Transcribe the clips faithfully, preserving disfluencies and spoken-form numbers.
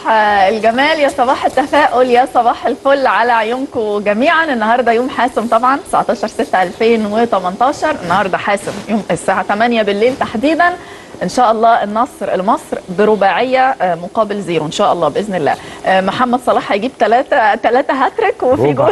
صباح الجمال، يا صباح التفاؤل، يا صباح الفل على عيونكم جميعا. النهارده يوم حاسم طبعا، تسعتاشر ستة ألفين وتمنتاشر. النهارده حاسم يوم الساعه تمانية بالليل تحديدا. ان شاء الله النصر لمصر برباعيه مقابل زيرو ان شاء الله باذن الله. محمد صلاح هيجيب ثلاثه ثلاثه هاتريك وفي جول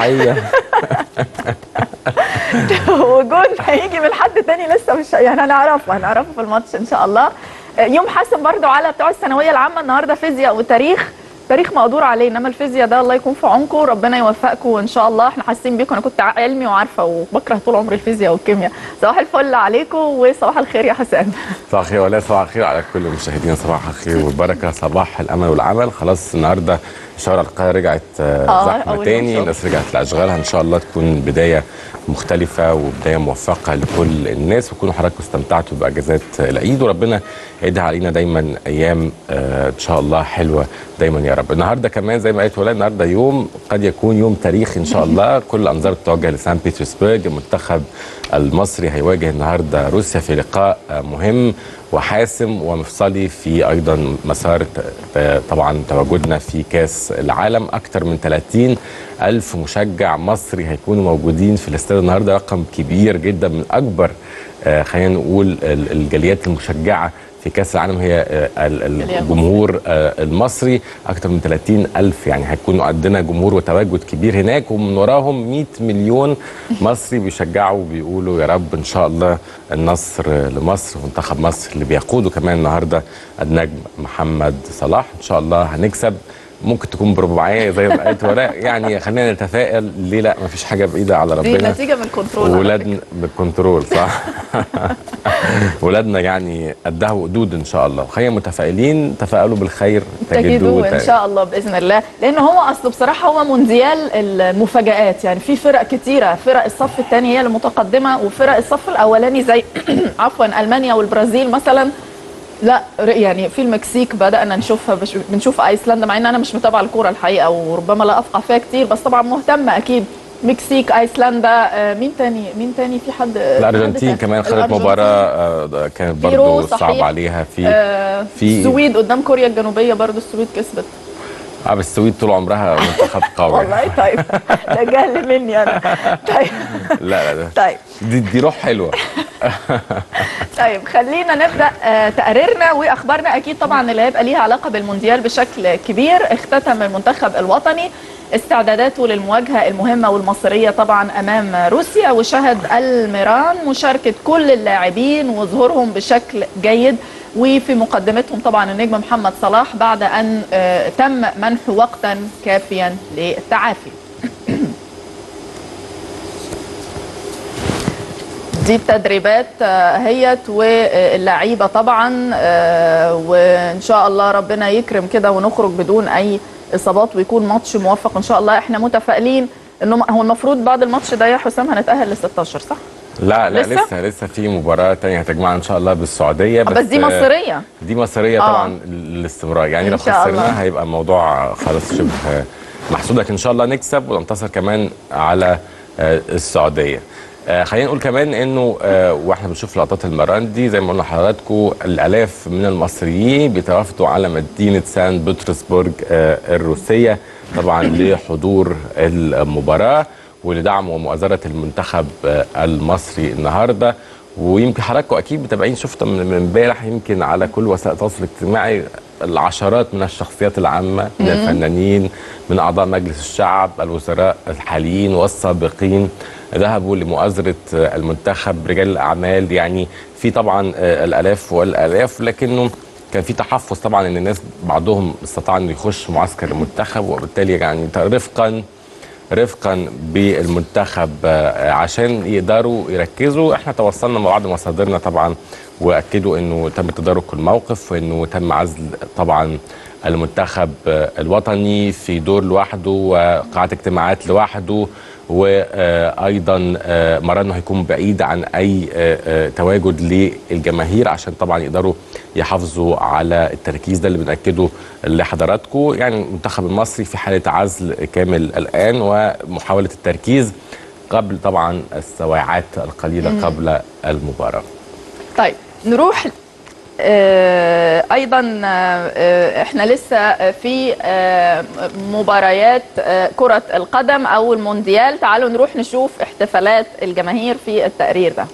وجول هيجي من حد تاني لسه مش يعني هنعرفه هنعرفه في الماتش ان شاء الله. يوم حاسم برضو على بتوع الثانويه العامه. النهارده فيزياء وتاريخ. تاريخ مقدور عليه، انما الفيزياء ده الله يكون في عونكم، ربنا يوفقكم ان شاء الله. احنا حاسين بيكم، انا كنت علمي وعارفه وبكره طول عمري الفيزياء والكيمياء. صباح الفل عليكم وصباح الخير يا حسام. صباح الخير ولا صباح الخير على كل المشاهدين. صباح الخير والبركه، صباح الامل والعمل. خلاص النهارده الشوارع القاهره رجعت زحمه تاني، الناس رجعت لاشغالها. ان شاء الله تكون بدايه مختلفه وبدايه موفقه لكل الناس، وتكونوا حضراتكم استمتعتوا باجازات العيد، وربنا يعيدها علينا دايما ايام ان شاء الله حلوه دايما يا رب. النهارده كمان زي ما قالت ولاء، النهارده يوم قد يكون يوم تاريخي ان شاء الله. كل الانظار بتتوجه لسان بيترسبرغ. المنتخب المصري هيواجه النهارده روسيا في لقاء مهم وحاسم ومفصلي في ايضا مسار طبعا تواجدنا في كاس العالم. اكثر من ثلاثين ألف مشجع مصري هيكونوا موجودين في الاستاد النهارده، رقم كبير جدا، من اكبر خلينا نقول الجاليات المشجعه في كاس العالم هي الجمهور المصري. اكثر من ثلاثين ألف، يعني هيكونوا عندنا جمهور وتواجد كبير هناك، ومن وراهم مئة مليون مصري بيشجعوا وبيقولوا يا رب ان شاء الله النصر لمصر. ومنتخب مصر اللي بيقوده كمان النهارده النجم محمد صلاح، ان شاء الله هنكسب. ممكن تكون برباعيه زي ما قالت ولاء، يعني خلينا نتفائل. ليه لا؟ ما فيش حاجه بعيده على ربنا، دي نتيجه من الكنترول. ولادنا من الكنترول صح. ولادنا يعني قدها وقدود ان شاء الله. خلينا متفائلين، تفائلوا بالخير تجدوه ان شاء الله باذن الله. لان هو اصله بصراحه هو مونديال المفاجآت، يعني في فرق كتيره، فرق الصف الثاني هي المتقدمه، وفرق الصف الاولاني زي عفوا المانيا والبرازيل مثلا، لا يعني في المكسيك بدأنا نشوفها، بنشوف ايسلندا، مع ان انا مش متابعه الكوره الحقيقه وربما لا افقه فيها كتير، بس طبعا مهتمه اكيد. مكسيك، ايسلندا، مين تاني مين تاني في حد؟ الارجنتين كمان خدت مباراه كانت برضه صعب عليها. في آه في السويد قدام كوريا الجنوبيه، برضه السويد كسبت. اه بس السويد طول عمرها منتخب قوي. والله طيب ده جهل مني انا. طيب لا لا طيب دي دي روح حلوه. طيب خلينا نبدا تقاريرنا واخبارنا. اكيد طبعا اللي هيبقى ليها علاقه بالمونديال بشكل كبير. اختتم المنتخب الوطني استعداداته للمواجهه المهمه والمصيريه طبعا امام روسيا، وشهد الميران مشاركه كل اللاعبين وظهورهم بشكل جيد، وفي مقدمتهم طبعا النجم محمد صلاح بعد ان تم منحه وقتا كافيا للتعافي. دي التدريبات هيت واللعيبه طبعا، وان شاء الله ربنا يكرم كده ونخرج بدون اي اصابات ويكون ماتش موفق ان شاء الله. احنا متفائلين انه هو المفروض بعد الماتش ده يا حسام هنتاهل ل ستاشر صح؟ لا لا لسه لسه, لسه في مباراه ثانيه هتجمعنا ان شاء الله بالسعوديه. بس, بس دي مصريه دي مصريه طبعا آه. للاستمرار، يعني لو خسرناها هيبقى الموضوع خلاص شبه محسود، لكن ان شاء الله نكسب وننتصر كمان على السعوديه. آه خلينا نقول كمان انه آه واحنا بنشوف لقطات المران دي زي ما قلنا لحضراتكم، الالاف من المصريين بيتوافدوا على مدينه سان بطرسبرغ آه الروسيه طبعا لحضور المباراه ولدعم ومؤازره المنتخب آه المصري النهارده. ويمكن حضراتكم اكيد متابعين، شفتوا من امبارح يمكن على كل وسائل التواصل الاجتماعي العشرات من الشخصيات العامه، من الفنانين، من اعضاء مجلس الشعب، الوزراء الحاليين والسابقين، ذهبوا لمؤازره المنتخب، رجال الاعمال، يعني في طبعا الالاف والالاف. لكنه كان في تحفظ طبعا ان الناس بعضهم استطاع انه يخش معسكر المنتخب، وبالتالي يعني رفقا رفقا بالمنتخب عشان يقدروا يركزوا. احنا تواصلنا مع بعض مصادرنا طبعا واكدوا انه تم تدارك الموقف، وانه تم عزل طبعا المنتخب الوطني في دور لوحده وقاعه اجتماعات لوحده، وايضا مرانه هيكون بعيد عن اي تواجد للجماهير عشان طبعا يقدروا يحافظوا على التركيز ده اللي بنأكده لحضراتكم. يعني المنتخب المصري في حاله عزل كامل الان ومحاوله التركيز قبل طبعا السواعات القليله قبل المباراه. طيب نروح ايضا احنا لسه في مباريات كرة القدم او المونديال. تعالوا نروح نشوف احتفالات الجماهير في التقرير ده.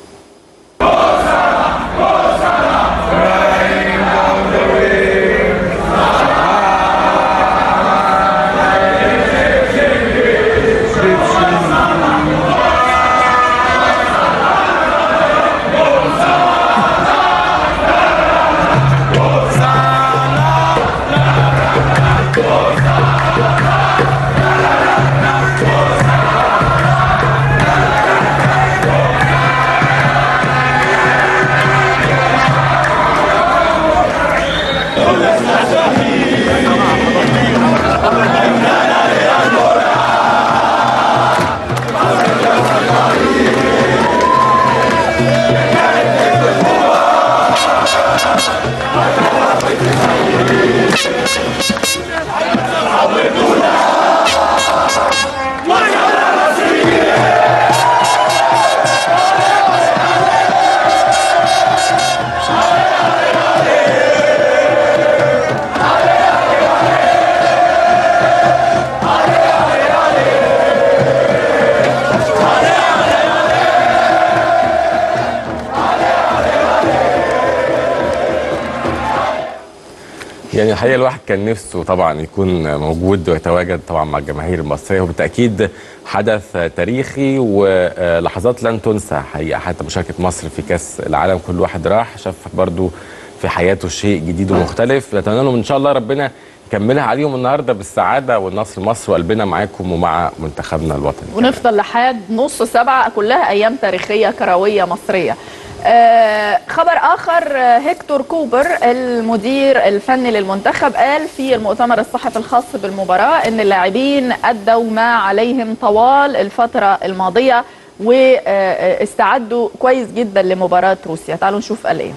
يعني الحقيقه الواحد كان نفسه طبعا يكون موجود ويتواجد طبعا مع الجماهير المصريه، وبالتاكيد حدث تاريخي ولحظات لن تنسى حقيقه. حتى مشاركه مصر في كاس العالم كل واحد راح شاف برضو في حياته شيء جديد ومختلف. نتمنى لهم ان شاء الله ربنا يكملها عليهم النهارده بالسعاده والنصر لمصر، وقلبنا معاكم ومع منتخبنا الوطني. ونفضل لحد نص سبعه كلها ايام تاريخيه كرويه مصريه. آه خبر آخر، هيكتور كوبر المدير الفني للمنتخب قال في المؤتمر الصحفي الخاص بالمباراة إن اللاعبين أدوا ما عليهم طوال الفترة الماضية واستعدوا كويس جدا لمباراة روسيا. تعالوا نشوف قال إيه.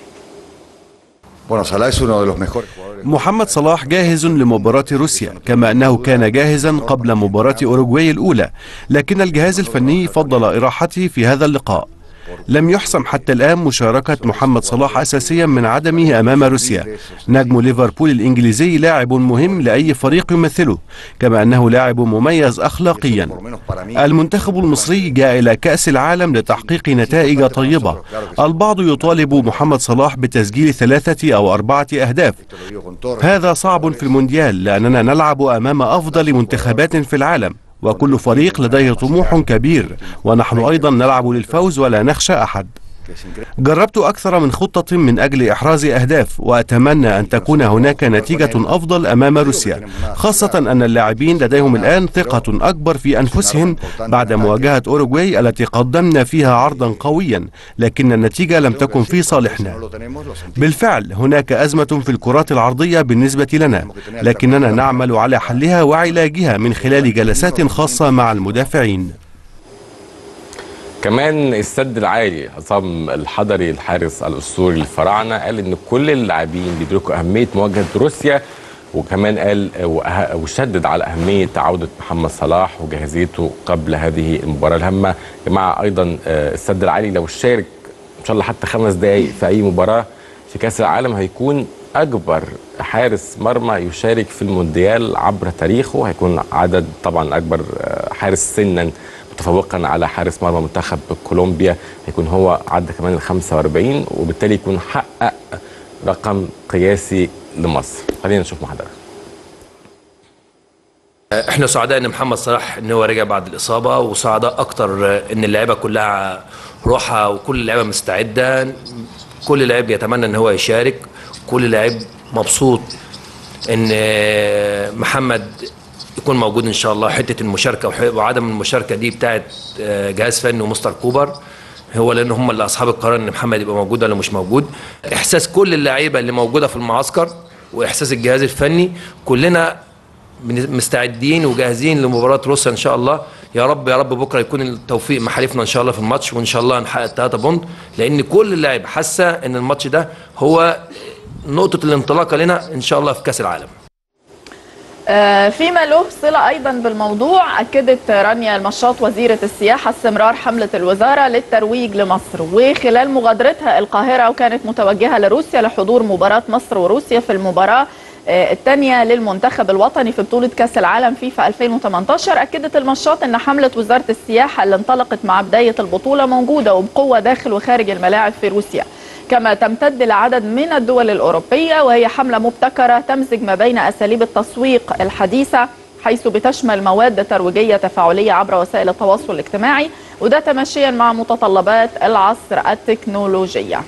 محمد صلاح جاهز لمباراة روسيا كما أنه كان جاهزا قبل مباراة أوروغواي الأولى، لكن الجهاز الفني فضل إراحته في هذا اللقاء. لم يحسم حتى الآن مشاركة محمد صلاح أساسيا من عدمه أمام روسيا. نجم ليفربول الإنجليزي لاعب مهم لأي فريق يمثله، كما أنه لاعب مميز أخلاقيا. المنتخب المصري جاء إلى كأس العالم لتحقيق نتائج طيبة. البعض يطالب محمد صلاح بتسجيل ثلاثة أو أربعة أهداف، هذا صعب في المونديال لأننا نلعب أمام أفضل منتخبات في العالم، وكل فريق لديه طموح كبير، ونحن أيضا نلعب للفوز ولا نخشى أحد. جربت أكثر من خطة من أجل إحراز أهداف، وأتمنى أن تكون هناك نتيجة أفضل أمام روسيا، خاصة أن اللاعبين لديهم الآن ثقة أكبر في أنفسهم بعد مواجهة أوروغواي التي قدمنا فيها عرضا قويا، لكن النتيجة لم تكن في صالحنا. بالفعل هناك أزمة في الكرات العرضية بالنسبة لنا، لكننا نعمل على حلها وعلاجها من خلال جلسات خاصة مع المدافعين. كمان السد العالي عصام الحضري الحارس الاسطوري للفراعنه قال ان كل اللاعبين بيدركوا اهميه مواجهه روسيا، وكمان قال وشدد على اهميه عوده محمد صلاح وجاهزيته قبل هذه المباراه الهامه. يا جماعه ايضا السد العالي لو شارك ان شاء الله حتى خمس دقائق في اي مباراه في كاس العالم هيكون اكبر حارس مرمى يشارك في المونديال عبر تاريخه، هيكون عدد طبعا اكبر حارس سنا متفوقا على حارس مرمى منتخب كولومبيا، هيكون هو عدى كمان ال خمسة وأربعين، وبالتالي يكون حقق رقم قياسي لمصر. خلينا نشوف مع حضرتك. احنا سعداء ان محمد صلاح ان هو رجع بعد الاصابه، وسعداء اكتر ان اللعيبه كلها روحها وكل اللعيبه مستعده، كل لاعب يتمنى ان هو يشارك، كل لاعب مبسوط ان محمد يكون موجود ان شاء الله. حته المشاركه وعدم المشاركه دي بتاعت جهاز فني ومستر كوبر، هو لان هم اللي اصحاب القرار ان محمد يبقى موجود ولا مش موجود. احساس كل اللعيبه اللي موجوده في المعسكر واحساس الجهاز الفني، كلنا مستعدين وجاهزين لمباراه روسيا ان شاء الله. يا رب يا رب بكره يكون التوفيق محالفنا ان شاء الله في الماتش، وان شاء الله نحقق ثلاثة بونت، لان كل اللاعب حاسه ان الماتش ده هو نقطه الانطلاقه لنا ان شاء الله في كاس العالم. فيما له صلة أيضا بالموضوع، أكدت رانيا المشاط وزيرة السياحة استمرار حملة الوزارة للترويج لمصر، وخلال مغادرتها القاهرة وكانت متوجهة لروسيا لحضور مباراة مصر وروسيا في المباراة الثانية للمنتخب الوطني في بطولة كأس العالم فيفا ألفين وثمانية عشر. أكدت المشاط أن حملة وزارة السياحة اللي انطلقت مع بداية البطولة موجودة وبقوة داخل وخارج الملاعب في روسيا، كما تمتد لعدد من الدول الأوروبية، وهي حملة مبتكرة تمزج ما بين أساليب التسويق الحديثة حيث بتشمل مواد ترويجية تفاعلية عبر وسائل التواصل الاجتماعي، وده تماشيا مع متطلبات العصر التكنولوجية.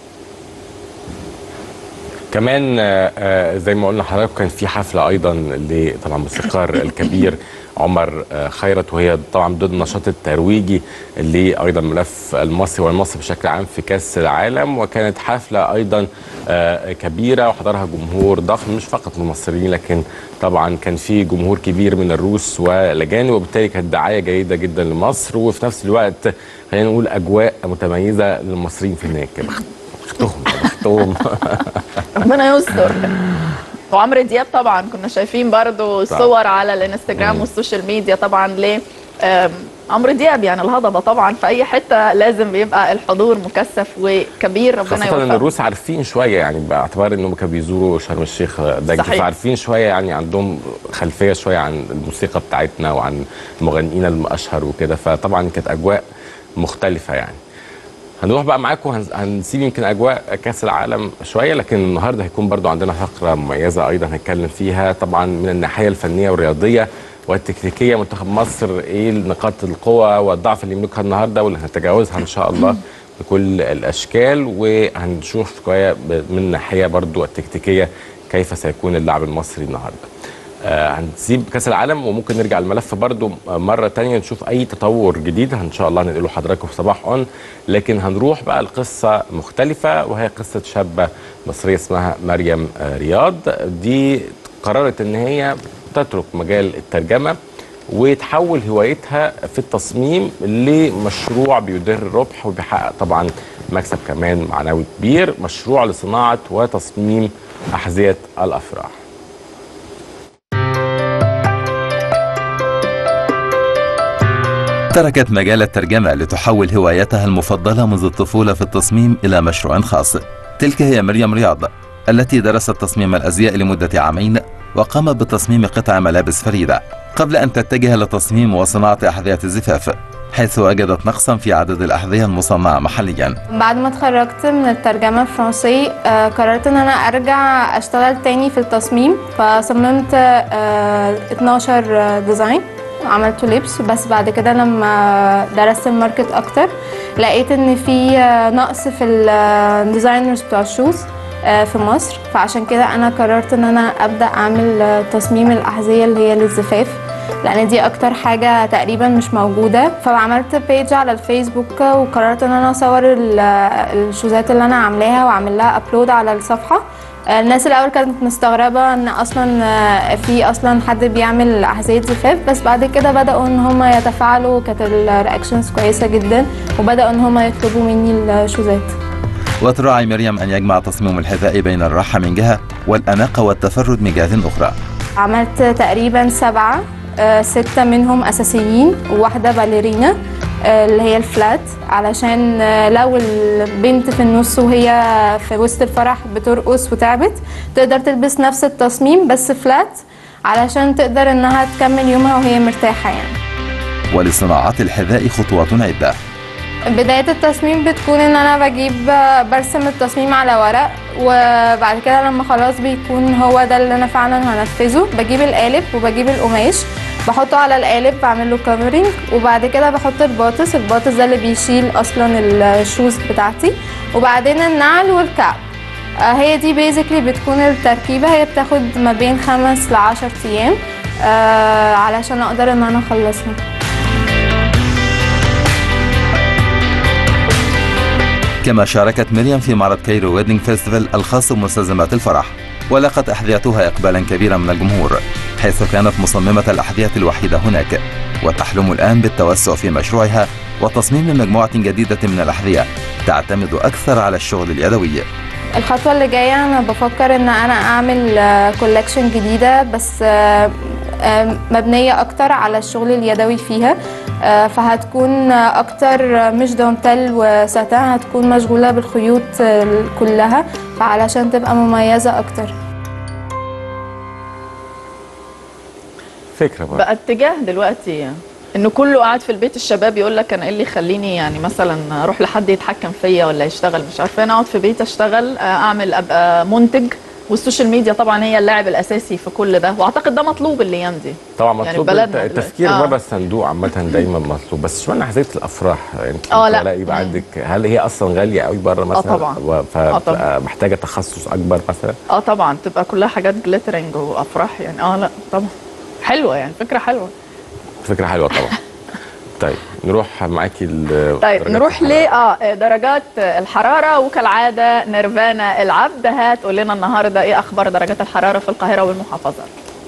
كمان زي ما قلنا لحضرتك كان في حفله ايضا لطبعا الموسيقار الكبير عمر خيرت، وهي طبعا ضمن النشاط الترويجي اللي ايضا ملف المصري والمصري بشكل عام في كاس العالم، وكانت حفله ايضا كبيره وحضرها جمهور ضخم مش فقط من المصريين، لكن طبعا كان في جمهور كبير من الروس والاجانب، وبالتالي كانت دعايه جيده جدا لمصر، وفي نفس الوقت خلينا نقول اجواء متميزه للمصريين في هناك. بختهم بختهم ربنا يستر. وعمرو دياب طبعا كنا شايفين برضو صور على الانستجرام والسوشيال ميديا طبعا ل عمرو دياب، يعني الهضبه طبعا في اي حته لازم بيبقى الحضور مكثف وكبير. ربنا يوفقهم. خاصه ان الروس عارفين شويه يعني باعتبار انهم كانوا بيزوروا شرم الشيخ ده، فعارفين شويه يعني عندهم خلفيه شويه عن الموسيقى بتاعتنا وعن المغنيين الاشهر وكده، فطبعا كانت اجواء مختلفه يعني. هنروح بقى معاكم هنسيب يمكن اجواء كاس العالم شويه، لكن النهارده هيكون برضو عندنا فقره مميزه ايضا هنتكلم فيها طبعا من الناحيه الفنيه والرياضيه والتكتيكيه. منتخب مصر ايه نقاط القوه والضعف اللي يملكها النهارده واللي هنتجاوزها ان شاء الله بكل الاشكال، وهنشوف شويه من الناحيه برضو التكتيكيه كيف سيكون اللعب المصري النهارده. آه هنسيب كاس العالم وممكن نرجع الملف برضو مره ثانيه نشوف اي تطور جديد ان شاء الله ننقله لحضراتكم في صباح اون، لكن هنروح بقى لقصه مختلفه وهي قصه شابه مصريه اسمها مريم رياض. دي قررت ان هي تترك مجال الترجمه وتحول هوايتها في التصميم لمشروع بيدر الربح وبيحقق طبعا مكسب كمان معنوي كبير، مشروع لصناعه وتصميم احذيه الافراح. تركت مجال الترجمة لتحول هوايتها المفضلة منذ الطفولة في التصميم إلى مشروع خاص. تلك هي مريم رياض التي درست تصميم الأزياء لمدة عامين وقامت بتصميم قطع ملابس فريدة قبل أن تتجه لتصميم وصناعة أحذية الزفاف، حيث وجدت نقصا في عدد الأحذية المصنعة محليا. بعد ما اتخرجت من الترجمة الفرنسي آه قررت ان انا ارجع اشتغل تاني في التصميم، فصممت آه اتناشر ديزاين عملته لبس. بس بعد كده لما درست الماركت اكتر لقيت ان في نقص في الديزاينرز بتوع الشوز في مصر، فعشان كده انا قررت ان انا ابدا اعمل تصميم الاحذيه اللي هي للزفاف، لان دي اكتر حاجه تقريبا مش موجوده. فعملت بيج على الفيسبوك وقررت ان انا اصور الشوزات اللي انا عاملاها واعمل لها ابلود على الصفحه. الناس الاول كانت مستغربه ان اصلا في اصلا حد بيعمل احذيه زفاف، بس بعد كده بداوا ان هم يتفاعلوا، كانت الرياكشنز كويسه جدا وبداوا ان هم يطلبوا مني الشوزات. وتراعي مريم ان يجمع تصميم الحذاء بين الراحه من جهه والاناقه والتفرد من جهه اخرى. عملت تقريبا سبعه، سته منهم اساسيين وواحده باليرينا اللي هي الفلات، علشان لو البنت في النص وهي في وسط الفرح بترقص وتعبت تقدر تلبس نفس التصميم بس فلات، علشان تقدر انها تكمل يومها وهي مرتاحه يعني. ولصناعة الحذاء خطوات عدة. بداية التصميم بتكون ان انا بجيب برسم التصميم على ورق، وبعد كده لما خلاص بيكون هو ده اللي انا فعلا هنفذه بجيب القالب وبجيب القماش بحطه على القالب بعمل له كفرنج، وبعد كده بحط الباطس الباطس ده اللي بيشيل اصلا الشوز بتاعتي، وبعدين النعل والكعب. آه هي دي بيزيكلي بتكون التركيبه، هي بتاخد ما بين خمس لعشر ايام آه علشان اقدر ان انا اخلصها. كما شاركت مريم في معرض كايرو ويدنج فيستيفال الخاص بمستلزمات الفرح، ولقت أحذيتها إقبالا كبيرا من الجمهور، حيث كانت مصممة الأحذية الوحيدة هناك، وتحلم الآن بالتوسع في مشروعها وتصميم مجموعة جديدة من الأحذية تعتمد أكثر على الشغل اليدوي. الخطوة اللي جاية أنا بفكر إن أنا أعمل كولكشن جديدة، بس مبنية أكتر على الشغل اليدوي فيها، فهتكون أكتر مش دانتيل وساتان، هتكون مشغولة بالخيوط كلها، فعلشان تبقى مميزة أكتر. فكرة بقى بقى اتجاه دلوقتي انه كله قاعد في البيت، الشباب يقول لك انا ايه اللي يخليني يعني مثلا اروح لحد يتحكم فيا ولا يشتغل، مش عارفه، انا اقعد في بيت اشتغل، اعمل، ابقى منتج. والسوشيال ميديا طبعا هي اللاعب الاساسي في كل ده، واعتقد ده مطلوب الايام دي طبعا، مطلوب يعني التفكير آه. بره الصندوق عامه دايما مطلوب. بس اشمعنى حزيره الافراح انت اه لا يبقى عندك، هل هي اصلا غاليه قوي بره مثلا؟ اه طبعا، فمحتاجه تخصص اكبر مثلا؟ اه طبعا، تبقى كلها حاجات جليترنج وافراح يعني. اه لا طبعا حلوه يعني، فكره حلوه فكره حلوه طبعا. طيب نروح معاكي طيب نروح ل اه درجات الحراره، وكالعاده نيرفانا العبد هتقول لنا النهارده ايه اخبار درجات الحراره في القاهره والمحافظات.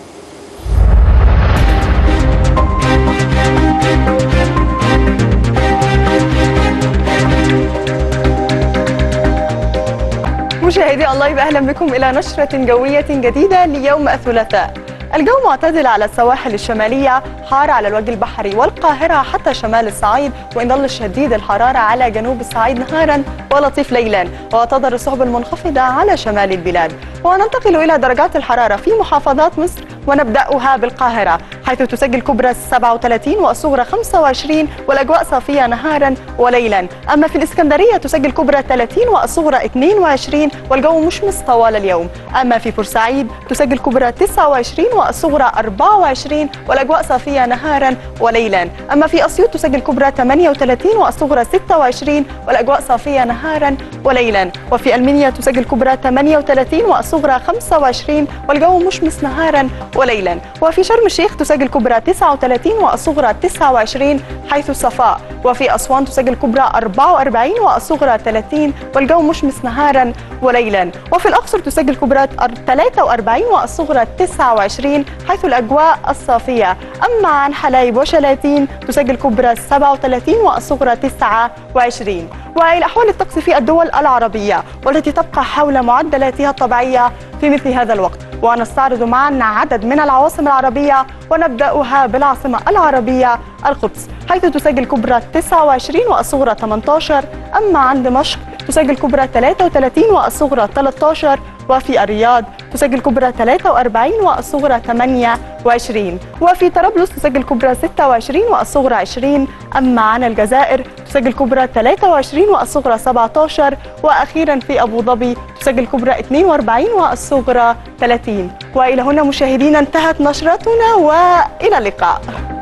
مشاهدي الله يبقى اهلا بكم الى نشره جويه جديده ليوم الثلاثاء. الجو معتدل على السواحل الشمالية، حار على الوجه البحري والقاهرة حتى شمال الصعيد، وإن ظل شديد الحرارة على جنوب الصعيد نهارا ولطيف ليلا، وتظهر السحب المنخفضة على شمال البلاد. وننتقل إلى درجات الحرارة في محافظات مصر، ونبدأها بالقاهرة حيث تسجل كبرى سبعة وثلاثين والصغرى خمسة وعشرين والأجواء صافية نهارا وليلا. أما في الإسكندرية تسجل كبرى ثلاثين والصغرى اثنين وعشرين والجو مشمس طوال اليوم. أما في بورسعيد تسجل كبرى تسعة وعشرين والصغرى أربعة وعشرين والأجواء صافية نهارا وليلا. أما في أسيوط تسجل كبرى ثمانية وثلاثين والصغرى ستة وعشرين والأجواء صافية نهارا وليلا. وفي المنيا تسجل كبرى ثمانية وثلاثين والصغرى خمسة وعشرين والجو مشمس نهارا وليلا. وفي شرم الشيخ تسجل كبرى تسعة وثلاثين والصغرى تسعة وعشرين حيث الصفاء. وفي أسوان تسجل كبرى أربعة وأربعين والصغرى ثلاثين والجو مشمس نهارا وليلا. وفي الأقصر تسجل كبرى ثلاثة وأربعين والصغرى تسعة وعشرين حيث الأجواء الصافية. أما عن حلايب وشلاتين تسجل كبرى سبعة وثلاثين والصغرى تسعة وعشرين. وإلى أحوال الطقس في الدول العربية والتي تبقى حول معدلاتها الطبيعية في مثل هذا الوقت، ونستعرض معا عدد من العواصم العربية، ونبدأها بالعاصمة العربية القدس حيث تسجل كبرى تسعة وعشرين والصغرى ثمانية عشر. أما عن دمشق تسجل كبرى ثلاثة وثلاثين والصغرى ثلاثة عشر. وفي الرياض تسجل كبرى ثلاثة وأربعين والصغرى ثمانية وعشرين. وفي طرابلس تسجل كبرى ستة وعشرين والصغرى عشرين. أما عن الجزائر تسجل كبرى ثلاثة وعشرين والصغرى سبعة عشر. وأخيرا في أبو ظبي تسجل كبرى اثنين وأربعين والصغرى ثلاثين. وإلى هنا مشاهدينا انتهت نشرتنا، وإلى اللقاء.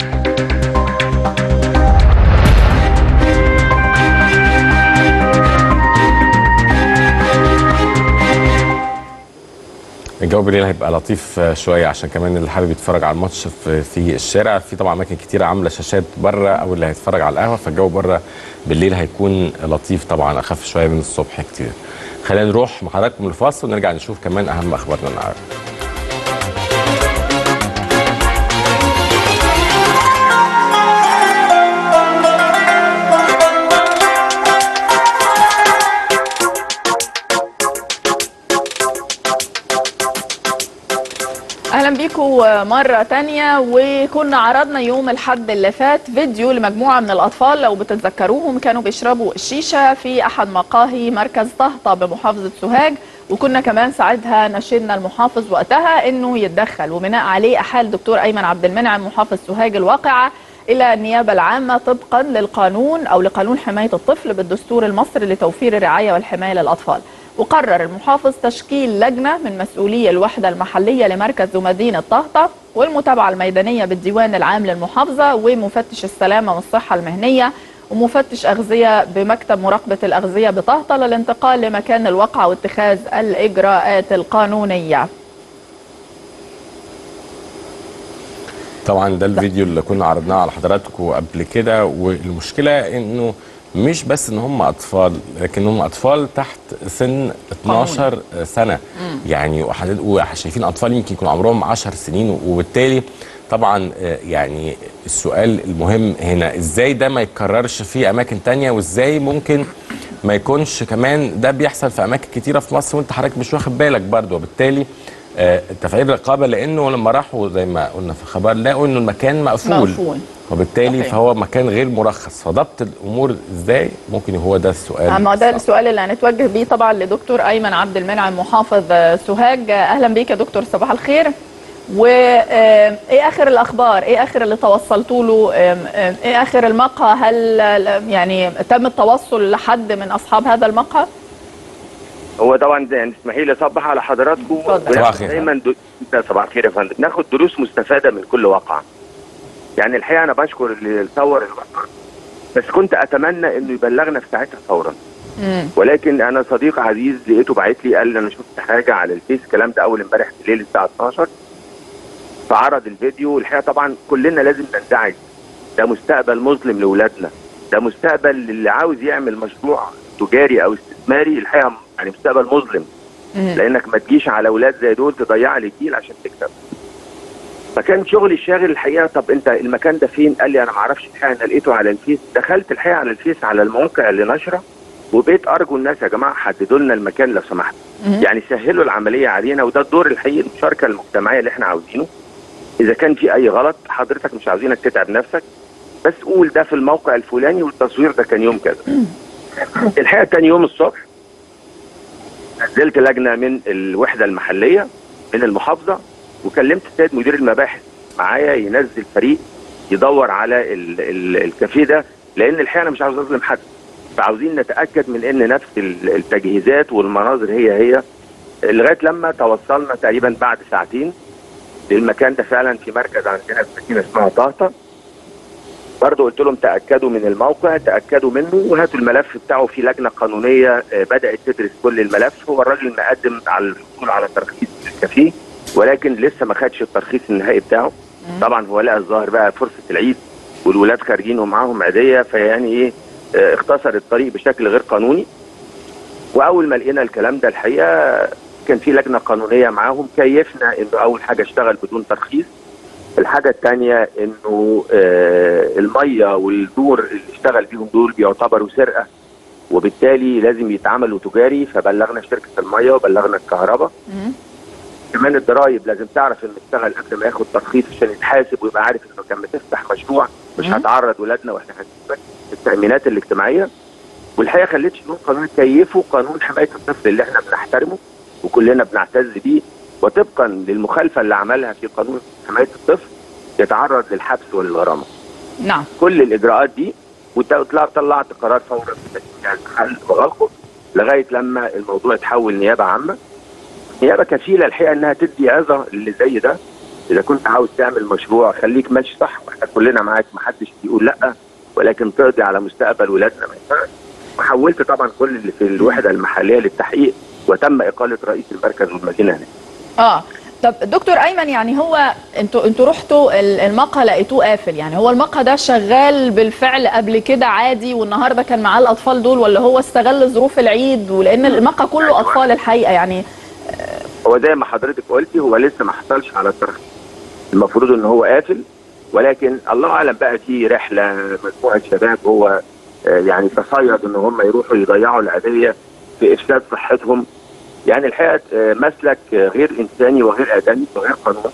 الجو بالليل هيبقى لطيف شويه، عشان كمان اللي حابب يتفرج على الماتش في, في الشارع، في طبعا اماكن كتيره عامله شاشات بره، او اللي هيتفرج على القهوه، فالجو بره بالليل هيكون لطيف طبعا، اخف شويه من الصبح كتير. خلينا نروح مع حضراتكم للفاصل ونرجع نشوف كمان اهم اخبارنا النهارده. اهلا بيكم مره تانية. وكنا عرضنا يوم الحد اللي فات فيديو لمجموعه من الاطفال، لو بتتذكروهم، كانوا بيشربوا الشيشه في احد مقاهي مركز طهطا بمحافظه سوهاج، وكنا كمان ساعتها ناشدنا المحافظ وقتها انه يتدخل، وبناء عليه احال دكتور ايمن عبد المنعم محافظ سوهاج الواقعه الى النيابه العامه طبقا للقانون او لقانون حمايه الطفل بالدستور المصري لتوفير الرعايه والحمايه للاطفال. وقرر المحافظ تشكيل لجنة من مسؤولي الوحدة المحلية لمركز ومدينة طهطا والمتابعة الميدانية بالديوان العام للمحافظة ومفتش السلامة والصحة المهنية ومفتش أغذية بمكتب مراقبة الأغذية بطهطا للانتقال لمكان الوقعة واتخاذ الإجراءات القانونية. طبعا ده الفيديو اللي كنا عرضناه على حضراتكم قبل كده، والمشكلة انه مش بس ان هم اطفال، لكن هم اطفال تحت سن اتناشر سنه. مم. يعني وشايفين اطفال يمكن يكونوا عمرهم عشر سنين، وبالتالي طبعا يعني السؤال المهم هنا ازاي ده ما يتكررش في اماكن تانية، وازاي ممكن ما يكونش كمان ده بيحصل في اماكن كتيره في مصر وانت حضرتك مش واخد بالك برضه، وبالتالي آه تفعيل الرقابه، لانه لما راحوا زي ما قلنا في الخبر لقوا انه المكان مقفول, مقفول. وبالتالي صحيح. فهو مكان غير مرخص، فضبط الامور ازاي ممكن هو ده السؤال. ما ده السؤال اللي هنتوجه بيه طبعا لدكتور ايمن عبد المنعم محافظ سوهاج. اهلا بيك يا دكتور، صباح الخير. وايه اخر الاخبار؟ ايه اخر اللي توصلتوا له؟ ايه اخر المقهى؟ هل يعني تم التوصل لحد من اصحاب هذا المقهى؟ هو طبعا يعني اسمحي لي اصبح على حضراتكم. دايما دو... صباح الخير يا فندم. ناخد دروس مستفاده من كل واقعه. يعني الحقيقه انا بشكر اللي صور الواقعه، بس كنت اتمنى انه يبلغنا في ساعتها فورا. مم. ولكن انا صديق عزيز لقيته باعت لي قال لي انا شفت حاجه على الفيس، الكلام ده اول امبارح بالليل الساعه اتناشر، فعرض الفيديو. والحقيقه طبعا كلنا لازم ننزعج، ده مستقبل مظلم لاولادنا، ده مستقبل اللي عاوز يعمل مشروع تجاري او استثماري، الحقيقه يعني مستقبل مظلم. مم. لانك ما تجيش على اولاد زي دول تضيع لي جيل عشان تكسب. فكان شغلي الشاغل الحقيقه، طب انت المكان ده فين؟ قال لي انا ما اعرفش الحقيقه، انا لقيته على الفيس. دخلت الحقيقه على الفيس على الموقع اللي نشره، وبقيت ارجو الناس يا جماعه حددوا لنا المكان لو سمحتوا، يعني سهلوا العمليه علينا، وده الدور الحقيقي المشاركه المجتمعيه اللي احنا عاوزينه. اذا كان في اي غلط حضرتك مش عاوزينك تتعب نفسك، بس قول ده في الموقع الفلاني والتصوير ده كان يوم كذا. الحقيقه تاني يوم الصبح نزلت لجنه من الوحده المحليه من المحافظه، وكلمت السيد مدير المباحث معايا ينزل فريق يدور على ال ال الكافيه ده، لان الحقيقه انا مش عاوز اظلم حد، فعاوزين نتاكد من ان نفس التجهيزات والمناظر هي هي. لغايه لما توصلنا تقريبا بعد ساعتين للمكان ده فعلا في مركز عندنا في مدينه اسمها طهطا. برضه قلت لهم تاكدوا من الموقع، تاكدوا منه وهاتوا الملف بتاعه. في لجنه قانونيه بدات تدرس كل الملف. هو الراجل مقدم على الحصول على ترخيص الكافيه، ولكن لسه ما خدش الترخيص النهائي بتاعه. طبعا هو لقى الظاهر بقى فرصه العيد والولاد خارجين ومعاهم عيديه، فيعني ايه اختصر الطريق بشكل غير قانوني. واول ما لقينا الكلام ده الحقيقه كان في لجنه قانونيه معاهم، كيفنا انه اول حاجه اشتغل بدون ترخيص. الحاجه الثانيه انه آه الميه والدور اللي اشتغل بيهم دول بيعتبروا سرقه، وبالتالي لازم يتعاملوا تجاري. فبلغنا شركه الميه وبلغنا الكهرباء. كمان الضرايب لازم تعرف انه اشتغل قبل ما ياخد ترخيص عشان يتحاسب ويبقى عارف انه كان بتفتح مشروع مش هتعرض ولادنا واحنا هنسيبك التامينات الاجتماعيه. والحقيقه خليت شؤون قانون كيفوا قانون حمايه الطفل اللي احنا بنحترمه وكلنا بنعتز بيه، وطبقا للمخالفه اللي عملها في قانون حمايه الطفل يتعرض للحبس وللغرامه. نعم. كل الاجراءات دي وطلعت قرار فورا بتشجيع الحل وغلقه لغايه لما الموضوع يتحول نيابه عامه. نيابه كفيله الحقيقه انها تدي عظه اللي زي ده. اذا كنت عاوز تعمل مشروع خليك ماشي صح، واحنا كلنا معاك، ما حدش بيقول لا، ولكن تقضي على مستقبل ولادنا ما ينفعش. وحولت طبعا كل اللي في الوحده المحليه للتحقيق، وتم اقاله رئيس المركز والمدينه هناك. اه طب دكتور ايمن، يعني هو انتوا انتوا رحتوا المقهى لقيتوه قافل، يعني هو المقهى ده شغال بالفعل قبل كده عادي والنهارده كان معاه الاطفال دول، ولا هو استغل ظروف العيد؟ ولان المقهى كله اطفال الحقيقه يعني. هو زي ما حضرتك قلتي هو لسه ما حصلش على الترخيص، المفروض ان هو قافل، ولكن الله اعلم بقى في رحله مجموعه شباب هو يعني تصيد ان هم يروحوا يضيعوا العاديه في افساد صحتهم. يعني الحقيقه مسلك غير انساني وغير ادمي وغير قانوني.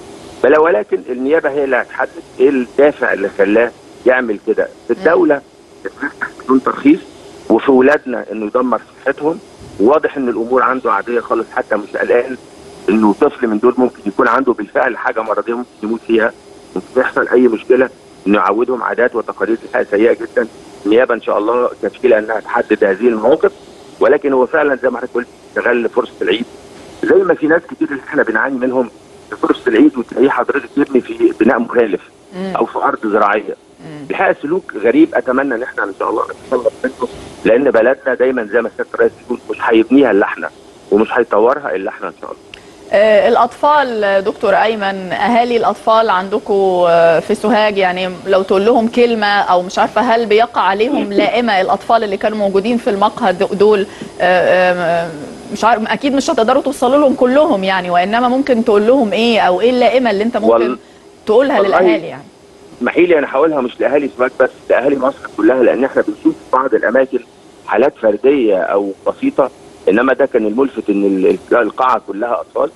بل ولكن النيابه هي اللي هتحدد ايه الدافع اللي خلاه يعمل كده. الدوله بتفتح بدون ترخيص وفي ولادنا انه يدمر صحتهم، وواضح ان الامور عنده عاديه خالص، حتى مش قلقان انه طفل من دول ممكن يكون عنده بالفعل حاجه مرضيه ممكن يموت فيها، ممكن يحصل اي مشكله، انه يعودهم عادات وتقاليد الحقيقه سيئه جدا. النيابه ان شاء الله كفيله انها تحدد هذه المواقف، ولكن هو فعلا زي ما حضرتك قلت استغل فرصه العيد، زي ما في ناس كتير اللي احنا بنعاني منهم في فرصه العيد، وتلاقيه حضرتك يبني في بناء مخالف او في ارض زراعيه. الحقيقه سلوك غريب، اتمنى ان احنا ان شاء الله نتخلص منه، لان بلدنا دايما زي ما سياده الرئيس بيقول مش هيبنيها الا احنا ومش هيطورها الا احنا ان شاء الله. آه الاطفال دكتور ايمن، اهالي الاطفال عندكم في سوهاج، يعني لو تقول لهم كلمه او مش عارفه هل بيقع عليهم لائمه الاطفال اللي كانوا موجودين في المقهى دول؟ آه آه مش عارف، اكيد مش هتقدروا توصلوا لهم كلهم يعني، وانما ممكن تقول لهم ايه، او ايه اللائمه اللي انت ممكن وال... تقولها للاهالي يعني؟ اسمحي لي انا هقولها مش لاهالي سوهاج بس، لاهالي مصر كلها، لان احنا بنشوف في بعض الاماكن حالات فرديه او بسيطه، انما ده كان الملفت ان القاعه كلها اطفال،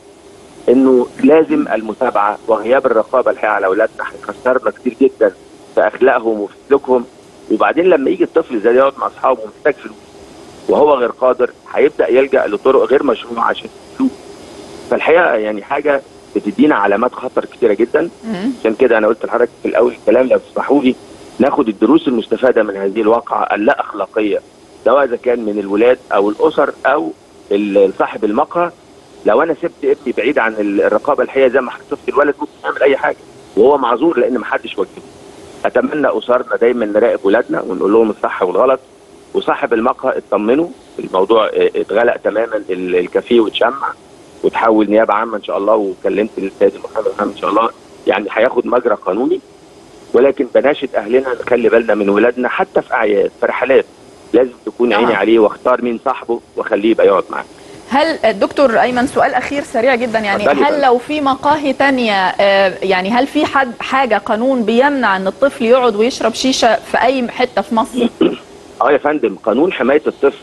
انه لازم المتابعه وغياب الرقابه الحقيقه على اولادنا هيخسرنا كتير جدا في اخلاقهم وفي سلوكهم. وبعدين لما يجي الطفل زي يقعد مع اصحابه ومحتاج فلوس وهو غير قادر، هيبدا يلجا لطرق غير مشروعه عشان فلوس. فالحقيقه يعني حاجه بتدينا علامات خطر كتيره جدا. عشان كده انا قلت لحضرتك في الاول الكلام، لو تسمحوا لي ناخد الدروس المستفاده من هذه الواقعه اللا اخلاقيه، سواء اذا كان من الولاد او الاسر او صاحب المقهى. لو انا سبت ابني بعيد عن الرقابه الحقيقيه زي ما حسبت الولد ممكن يعمل اي حاجه وهو معذور لان ما حدش وجهه. اتمنى اسرنا دايما نراقب ولادنا ونقول لهم الصح والغلط. وصاحب المقهى اطمنوا، الموضوع اتغلق تماما، الكافيه واتشمع وتحول نيابه عامه ان شاء الله، وكلمت السيد المحامي ان شاء الله يعني هياخد مجرى قانوني. ولكن بناشد اهلنا نخلي بالنا من ولادنا حتى في اعياد، في رحلات لازم تكون عيني عليه واختار مين صاحبه واخليه يبقى يقعد معاه. هل دكتور ايمن سؤال اخير سريع جدا، يعني هل لو في مقاهي تانية يعني هل في حد حاجه قانون بيمنع ان الطفل يقعد ويشرب شيشه في اي حته في مصر؟ اه يا فندم، قانون حمايه الطفل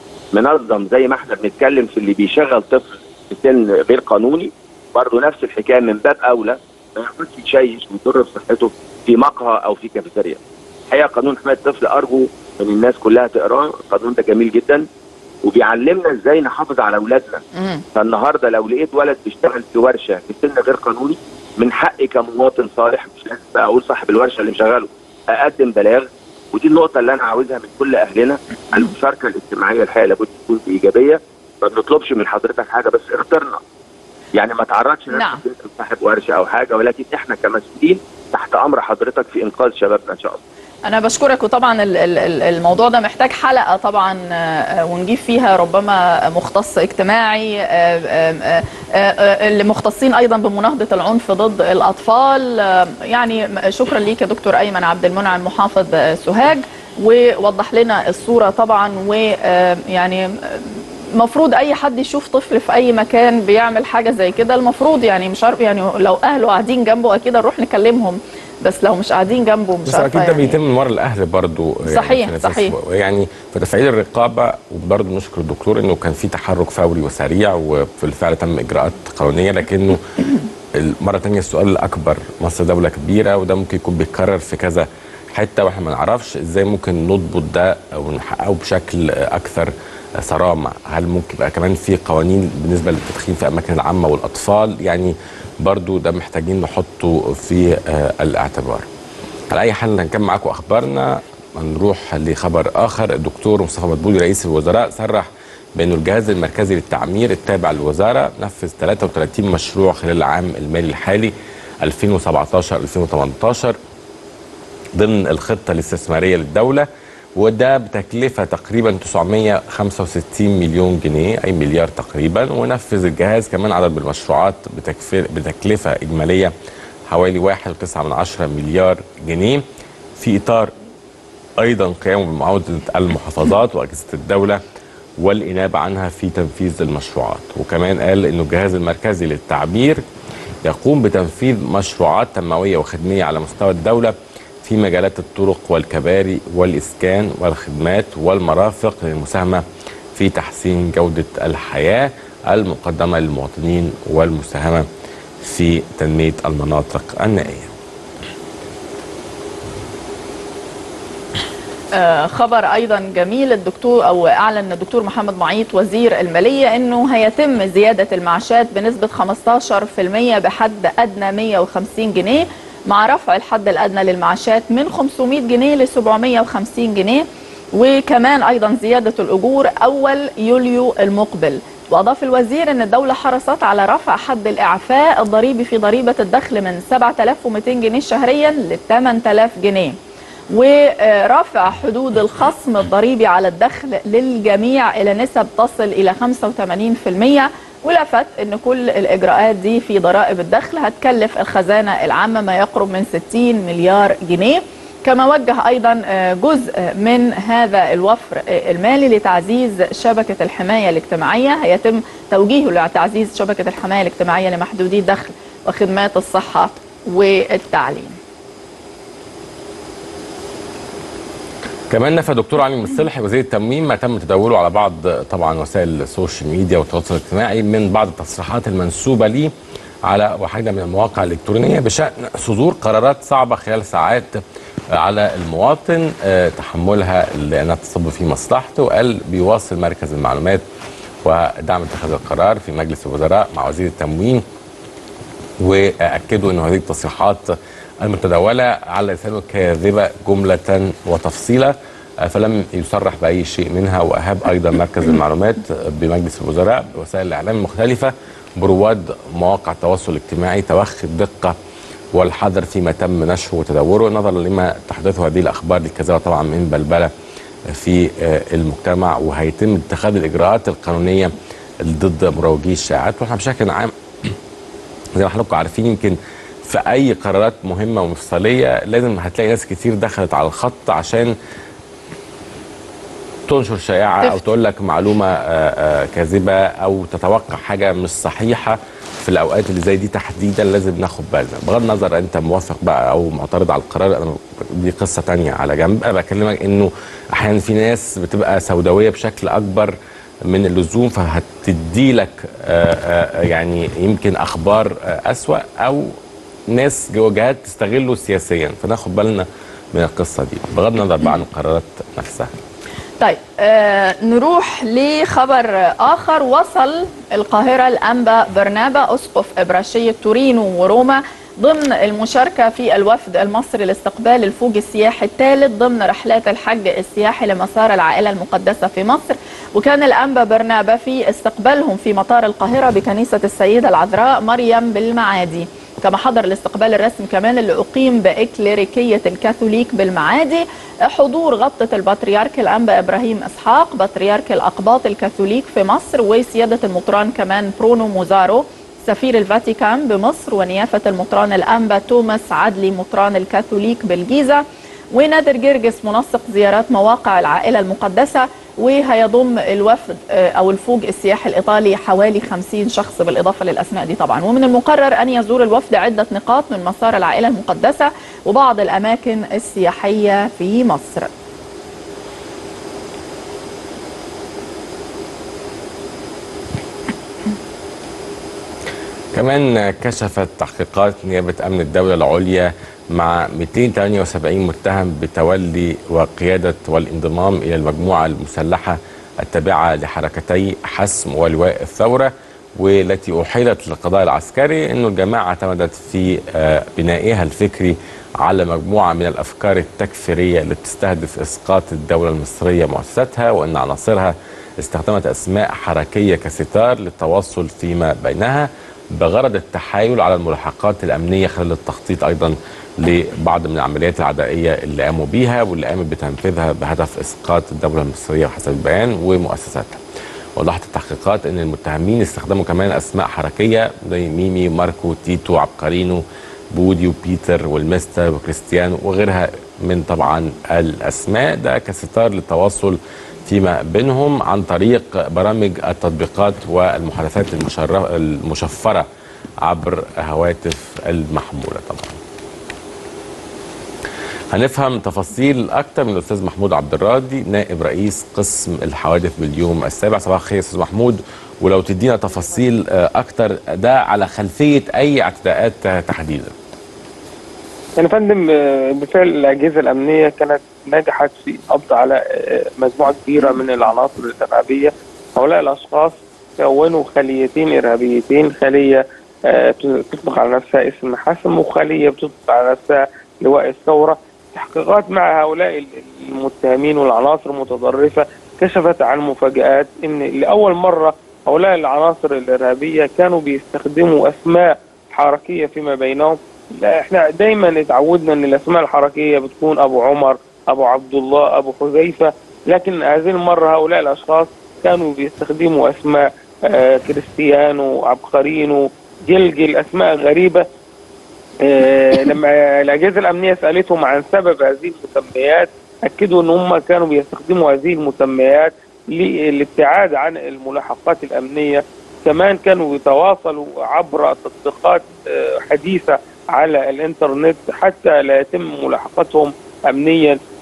منظم زي ما احنا بنتكلم في اللي بيشغل طفل في سن غير قانوني، برضه نفس الحكايه من باب اولى ما ياخدش يشيش ويضر بصحته في مقهى او في كافيتيريا. الحقيقه قانون حمايه الطفل ارجو ان الناس كلها تقراه، القانون ده جميل جدا وبيعلمنا ازاي نحافظ على اولادنا. فالنهارده لو لقيت ولد بيشتغل في ورشه في سن غير قانوني، من حقي كمواطن صالح، مش لازم بقى اقول صاحب الورشه اللي مشغله، اقدم بلاغ. ودي النقطه اللي انا عاوزها من كل اهلنا، المشاركه الاجتماعيه الحقيقه لابد تكون بايجابيه. ما بنطلبش من حضرتك حاجه، بس اخترنا يعني ما تعرضش نعم. نفسك صاحب ورشه او حاجه، ولكن احنا كمسؤولين تحت امر حضرتك في انقاذ شبابنا ان شاء الله. أنا بشكرك، وطبعا الموضوع ده محتاج حلقة طبعا ونجيب فيها ربما مختص اجتماعي، اللي مختصين أيضا بمناهضة العنف ضد الأطفال. يعني شكرا ليك يا دكتور أيمن عبد المنعم محافظ سوهاج، ووضح لنا الصورة طبعا. ويعني المفروض اي حد يشوف طفل في اي مكان بيعمل حاجه زي كده، المفروض يعني مش عارف، يعني لو اهله قاعدين جنبه اكيد نروح نكلمهم، بس لو مش قاعدين جنبه مش عارفه. بس اكيد ده يعني بيتم من ورا الاهل برضه. صحيح يعني صحيح. يعني في تفعيل الرقابه، وبرضه نشكر الدكتور انه كان في تحرك فوري وسريع وبالفعل تم اجراءات قانونيه. لكنه المره الثانيه السؤال الاكبر، مصر دوله كبيره وده ممكن يكون بيتكرر في كذا حته واحنا ما نعرفش ازاي ممكن نضبط ده او نحققه بشكل اكثر صرامه. هل ممكن يبقى كمان في قوانين بالنسبه للتدخين في الاماكن العامه والاطفال؟ يعني برضو ده محتاجين نحطه في الاعتبار. على اي حال هنكمل معاكم اخبارنا، هنروح لخبر اخر. الدكتور مصطفى مدبولي رئيس الوزراء صرح بانه الجهاز المركزي للتعمير التابع للوزاره نفذ ثلاثة وثلاثين مشروع خلال العام المالي الحالي ألفين وسبعطاشر ألفين وثمانية عشر ضمن الخطه الاستثماريه للدوله، وده بتكلفة تقريبا تسعمائة وخمسة وستين مليون جنيه أي مليار تقريبا. ونفذ الجهاز كمان عدد من المشروعات بتكلفة إجمالية حوالي واحد فاصلة تسعة مليار جنيه، في إطار أيضا قيامه بمعاودة المحافظات وأجهزة الدولة والإنابة عنها في تنفيذ المشروعات. وكمان قال إنه الجهاز المركزي للتعبير يقوم بتنفيذ مشروعات تنموية وخدمية على مستوى الدولة في مجالات الطرق والكباري والإسكان والخدمات والمرافق للمساهمة في تحسين جودة الحياة المقدمة للمواطنين والمساهمة في تنمية المناطق النائية. آه خبر ايضا جميل، الدكتور او اعلن الدكتور محمد معيط وزير الماليه انه هيتم زياده المعاشات بنسبه خمستاشر بالمئة بحد ادنى مئة وخمسين جنيه، مع رفع الحد الادنى للمعاشات من خمسمائة جنيه ل سبعمائة وخمسين جنيه، وكمان ايضا زياده الاجور اول يوليو المقبل. واضاف الوزير ان الدوله حرصت على رفع حد الاعفاء الضريبي في ضريبه الدخل من سبعة آلاف ومئتين جنيه شهريا ل ثمانية آلاف جنيه، ورفع حدود الخصم الضريبي على الدخل للجميع الى نسب تصل الى خمسة وثمانين بالمئة. ولفت ان كل الاجراءات دي في ضرائب الدخل هتكلف الخزانه العامه ما يقرب من ستين مليار جنيه. كما وجه ايضا جزء من هذا الوفر المالي لتعزيز شبكه الحمايه الاجتماعيه، هيتم توجيهه لتعزيز شبكه الحمايه الاجتماعيه لمحدودي الدخل وخدمات الصحه والتعليم. كمان نفى دكتور علي مصلحي وزير التموين ما تم تداوله على بعض طبعا وسائل السوشيال ميديا والتواصل الاجتماعي من بعض التصريحات المنسوبه ليه على واحده من المواقع الالكترونيه بشان صدور قرارات صعبه خلال ساعات على المواطن تحملها لانها تصب في مصلحته. وقال بيواصل مركز المعلومات ودعم اتخاذ القرار في مجلس الوزراء مع وزير التموين، واكدوا ان هذه التصريحات المتداوله على لسانه كاذبه جمله وتفصيلا، فلم يصرح باي شيء منها. واهاب ايضا مركز المعلومات بمجلس الوزراء بوسائل الاعلام المختلفه برواد مواقع التواصل الاجتماعي توخي الدقه والحذر فيما تم نشره وتداوله نظرا لما تحدثه هذه الاخبار الكاذبه طبعا من بلبله في المجتمع، وهيتم اتخاذ الاجراءات القانونيه ضد مروجي الشائعات. واحنا بشكل عام زي ما حضراتكم عارفين يمكن في اي قرارات مهمه ومفصليه لازم هتلاقي ناس كتير دخلت على الخط عشان تنشر شائعه او تقول لك معلومه كاذبه او تتوقع حاجه مش صحيحه. في الاوقات اللي زي دي تحديدا لازم ناخد بالنا، بغض النظر انت موافق بقى او معترض على القرار، انا دي قصه ثانيه على جنب. انا بكلمك انه احيانا في ناس بتبقى سوداويه بشكل اكبر من اللزوم، فهتدي لك يعني يمكن اخبار اسوأ او ناس جهات تستغله سياسيا، فناخد بالنا من القصه دي بغض النظر بقى عن القرارات نفسها. طيب آه نروح لخبر آخر. وصل القاهرة الأنبا برنابا أسقف إبراشية تورينو وروما ضمن المشاركة في الوفد المصري لاستقبال الفوج السياحي الثالث ضمن رحلات الحج السياحي لمسار العائلة المقدسة في مصر. وكان الأنبا برنابا في استقبالهم في مطار القاهرة بكنيسة السيدة العذراء مريم بالمعادي، كما حضر الاستقبال الرسمي كمان اللي أقيم بإكليريكية الكاثوليك بالمعادي حضور غبطة البطريرك الأنبا إبراهيم إسحاق بطريرك الأقباط الكاثوليك في مصر، وسيادة المطران كمان برونو موزارو سفير الفاتيكان بمصر، ونيافة المطران الأنبا توماس عدلي مطران الكاثوليك بالجيزة، ونادر جرجس منسق زيارات مواقع العائلة المقدسة. وهيضم الوفد أو الفوج السياحي الإيطالي حوالي خمسين شخص بالإضافة للأسماء دي طبعا. ومن المقرر أن يزور الوفد عدة نقاط من مسار العائلة المقدسة وبعض الأماكن السياحية في مصر. كمان كشفت تحقيقات نيابة أمن الدولة العليا مع مئتين وثمانية وسبعين متهم بتولي وقيادة والانضمام إلى المجموعة المسلحة التابعة لحركتي حسم ولواء الثورة، والتي أحيلت للقضاء العسكري أن الجماعة اعتمدت في بنائها الفكري على مجموعة من الأفكار التكفيرية اللي بتستهدف إسقاط الدولة المصرية ومؤسساتها، وأن عناصرها استخدمت أسماء حركية كستار للتواصل فيما بينها بغرض التحايل على الملاحقات الأمنية خلال التخطيط أيضا لبعض من العمليات العدائية اللي قاموا بيها واللي قامت بتنفيذها بهدف إسقاط الدولة المصرية حسب البيان ومؤسساتها. وضحت التحقيقات أن المتهمين استخدموا كمان أسماء حركية زي ميمي، ماركو، تيتو، عبقرينو، بودي وبيتر والمستر وكريستيانو وغيرها من طبعا الأسماء، ده كستار للتواصل فيما بينهم عن طريق برامج التطبيقات والمحادثات المشفرة عبر هواتف المحمولة. طبعا هنفهم تفاصيل أكتر من الأستاذ محمود عبد الراضي نائب رئيس قسم الحوادث باليوم السابع. صباح الخير أستاذ محمود، ولو تدينا تفاصيل أكتر ده على خلفية أي اعتداءات تحديدا. يعني فندم بالفعل الأجهزة الأمنية كانت نجحت في القبض على مجموعة كبيرة من العناصر الإرهابية. هؤلاء الأشخاص كونوا خليتين إرهابيتين، خلية تطلق على نفسها اسم حسم وخلية بتطلق على نفسها لواء الثورة. تحقيقات مع هؤلاء المتهمين والعناصر المتطرفة كشفت عن مفاجآت إن لأول مرة هؤلاء العناصر الإرهابية كانوا بيستخدموا أسماء حركية فيما بينهم. لا احنا دايما اتعودنا ان الاسماء الحركيه بتكون ابو عمر، ابو عبد الله، ابو حذيفه، لكن هذه المره هؤلاء الاشخاص كانوا بيستخدموا اسماء آه كريستيانو، عبقرينو، جلجل، اسماء غريبه. آه لما الاجهزه الامنيه سالتهم عن سبب هذه المسميات اكدوا ان هم كانوا بيستخدموا هذه المسميات للابتعاد عن الملاحقات الامنيه. كمان كانوا يتواصلوا عبر تطبيقات آه حديثه على الانترنت حتى لا يتم ملاحقتهم امنيا.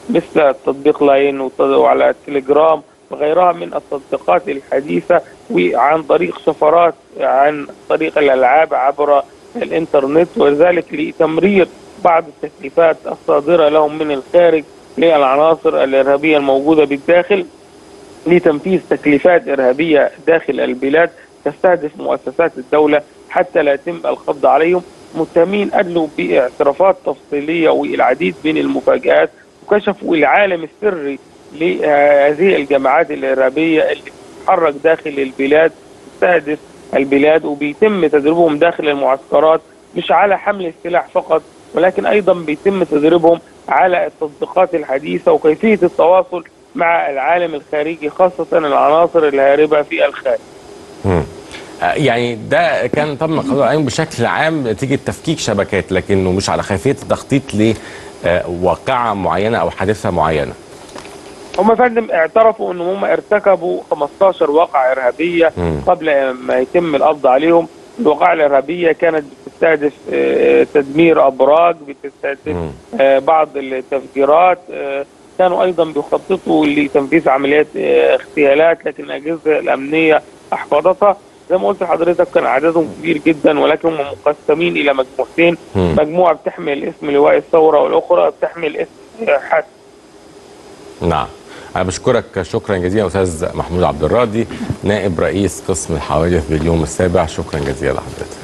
مثل تطبيق لاين وعلى التليجرام وغيرها من التطبيقات الحديثة، وعن طريق سفرات عن طريق الألعاب عبر الإنترنت، وذلك لتمرير بعض التكليفات الصادرة لهم من الخارج للعناصر الإرهابية الموجودة بالداخل لتنفيذ تكليفات إرهابية داخل البلاد تستهدف مؤسسات الدولة حتى لا يتم القبض عليهم. متهمين أدلوا باعترافات تفصيلية والعديد من المفاجآت، وكشفوا العالم السري لهذه الجماعات الإرهابية اللي بتتحرك داخل البلاد تستهدف البلاد، وبيتم تدريبهم داخل المعسكرات مش على حمل السلاح فقط، ولكن أيضا بيتم تدريبهم على التطبيقات الحديثة وكيفية التواصل مع العالم الخارجي، خاصة العناصر الهاربة في الخارج. مم. يعني ده كان طبعا قضاء العين بشكل عام نتيجة تفكيك شبكات، لكنه مش على خلفية التخطيط لواقعة معينة أو حادثة معينة. هم فندم اعترفوا ان هم ارتكبوا خمستاشر واقعة إرهابية مم. قبل ما يتم القبض عليهم. الواقعة الإرهابية كانت بتستهدف تدمير أبراج، بتستهدف مم. بعض التفجيرات، كانوا أيضا بيخططوا لتنفيذ عمليات اغتيالات، لكن الأجهزة الأمنية أحفظتها. زي ما قلت لحضرتك كان عددهم كبير جدا، ولكن هم مقسمين إلى مجموعتين، مم. مجموعة بتحمل اسم لواء الثورة والأخرى بتحمل اسم حسن. نعم، أنا بشكرك شكرا جزيلا أستاذ محمود عبد الراضي نائب رئيس قسم الحوادث باليوم السابع، شكرا جزيلا لحضرتك.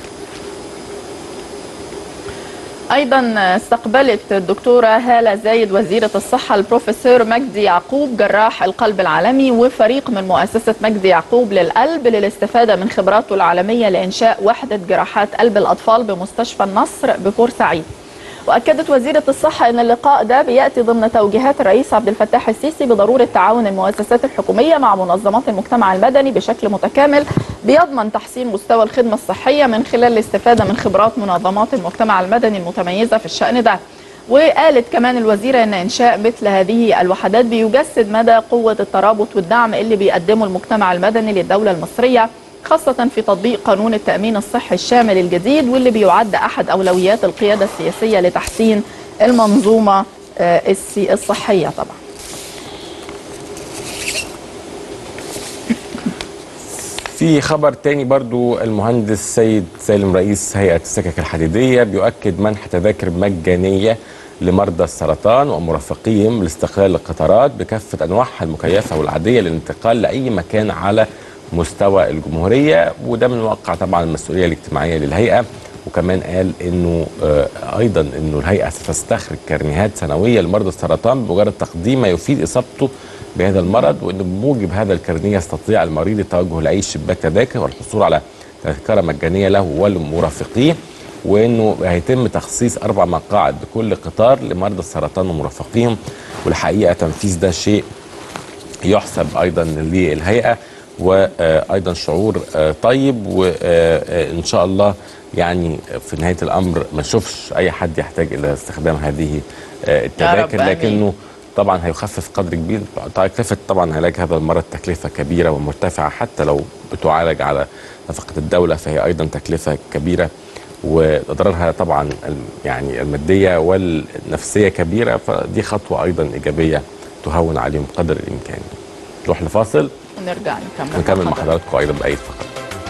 أيضا استقبلت الدكتورة هالة زايد وزيرة الصحة البروفيسور مجدي يعقوب جراح القلب العالمي وفريق من مؤسسة مجدي يعقوب للقلب للاستفادة من خبراته العالمية لإنشاء وحدة جراحات قلب الأطفال بمستشفى النصر ببورسعيد. وأكدت وزيرة الصحة أن اللقاء ده بيأتي ضمن توجيهات الرئيس عبد الفتاح السيسي بضرورة تعاون المؤسسات الحكومية مع منظمات المجتمع المدني بشكل متكامل بيضمن تحسين مستوى الخدمة الصحية من خلال الاستفادة من خبرات منظمات المجتمع المدني المتميزة في الشأن ده. وقالت كمان الوزيرة أن إنشاء مثل هذه الوحدات بيجسد مدى قوة الترابط والدعم اللي بيقدمه المجتمع المدني للدولة المصرية، خاصة في تطبيق قانون التأمين الصحي الشامل الجديد، واللي بيعد أحد أولويات القيادة السياسية لتحسين المنظومة الصحية طبعا. في خبر تاني برضو، المهندس سيد سالم رئيس هيئة السكك الحديدية بيؤكد منح تذاكر مجانية لمرضى السرطان ومرافقيهم لاستقلال القطارات بكافة أنواعها المكيفة والعادية للانتقال لأي مكان على مستوى الجمهورية، وده من واقع طبعا المسؤولية الاجتماعية للهيئة. وكمان قال انه آه ايضا انه الهيئة ستستخرج كارنيهات سنوية لمرضى السرطان بمجرد تقديم ما يفيد اصابته بهذا المرض، وانه بموجب هذا الكارنيه يستطيع المريض التوجه لاي شباك تذاكر والحصول على تذكرة مجانية له ولمرافقيه، وانه هيتم تخصيص اربع مقاعد بكل قطار لمرضى السرطان ومرافقيهم. والحقيقة تنفيذ ده شيء يحسب ايضا للهيئة، وايضا شعور طيب، وان شاء الله يعني في نهايه الامر ما نشوفش اي حد يحتاج الى استخدام هذه التذاكر، لكنه طبعا هيخفف قدر كبير. تكلفه طبعا علاج هذا المرض تكلفه كبيره ومرتفعه، حتى لو بتعالج على نفقه الدوله فهي ايضا تكلفه كبيره، واضرارها طبعا يعني الماديه والنفسيه كبيره، فدي خطوه ايضا ايجابيه تهون عليهم قدر الامكان. نروح لفاصل ونرجع نكمل نكمل مع حضراتكم ايضا باي فقره.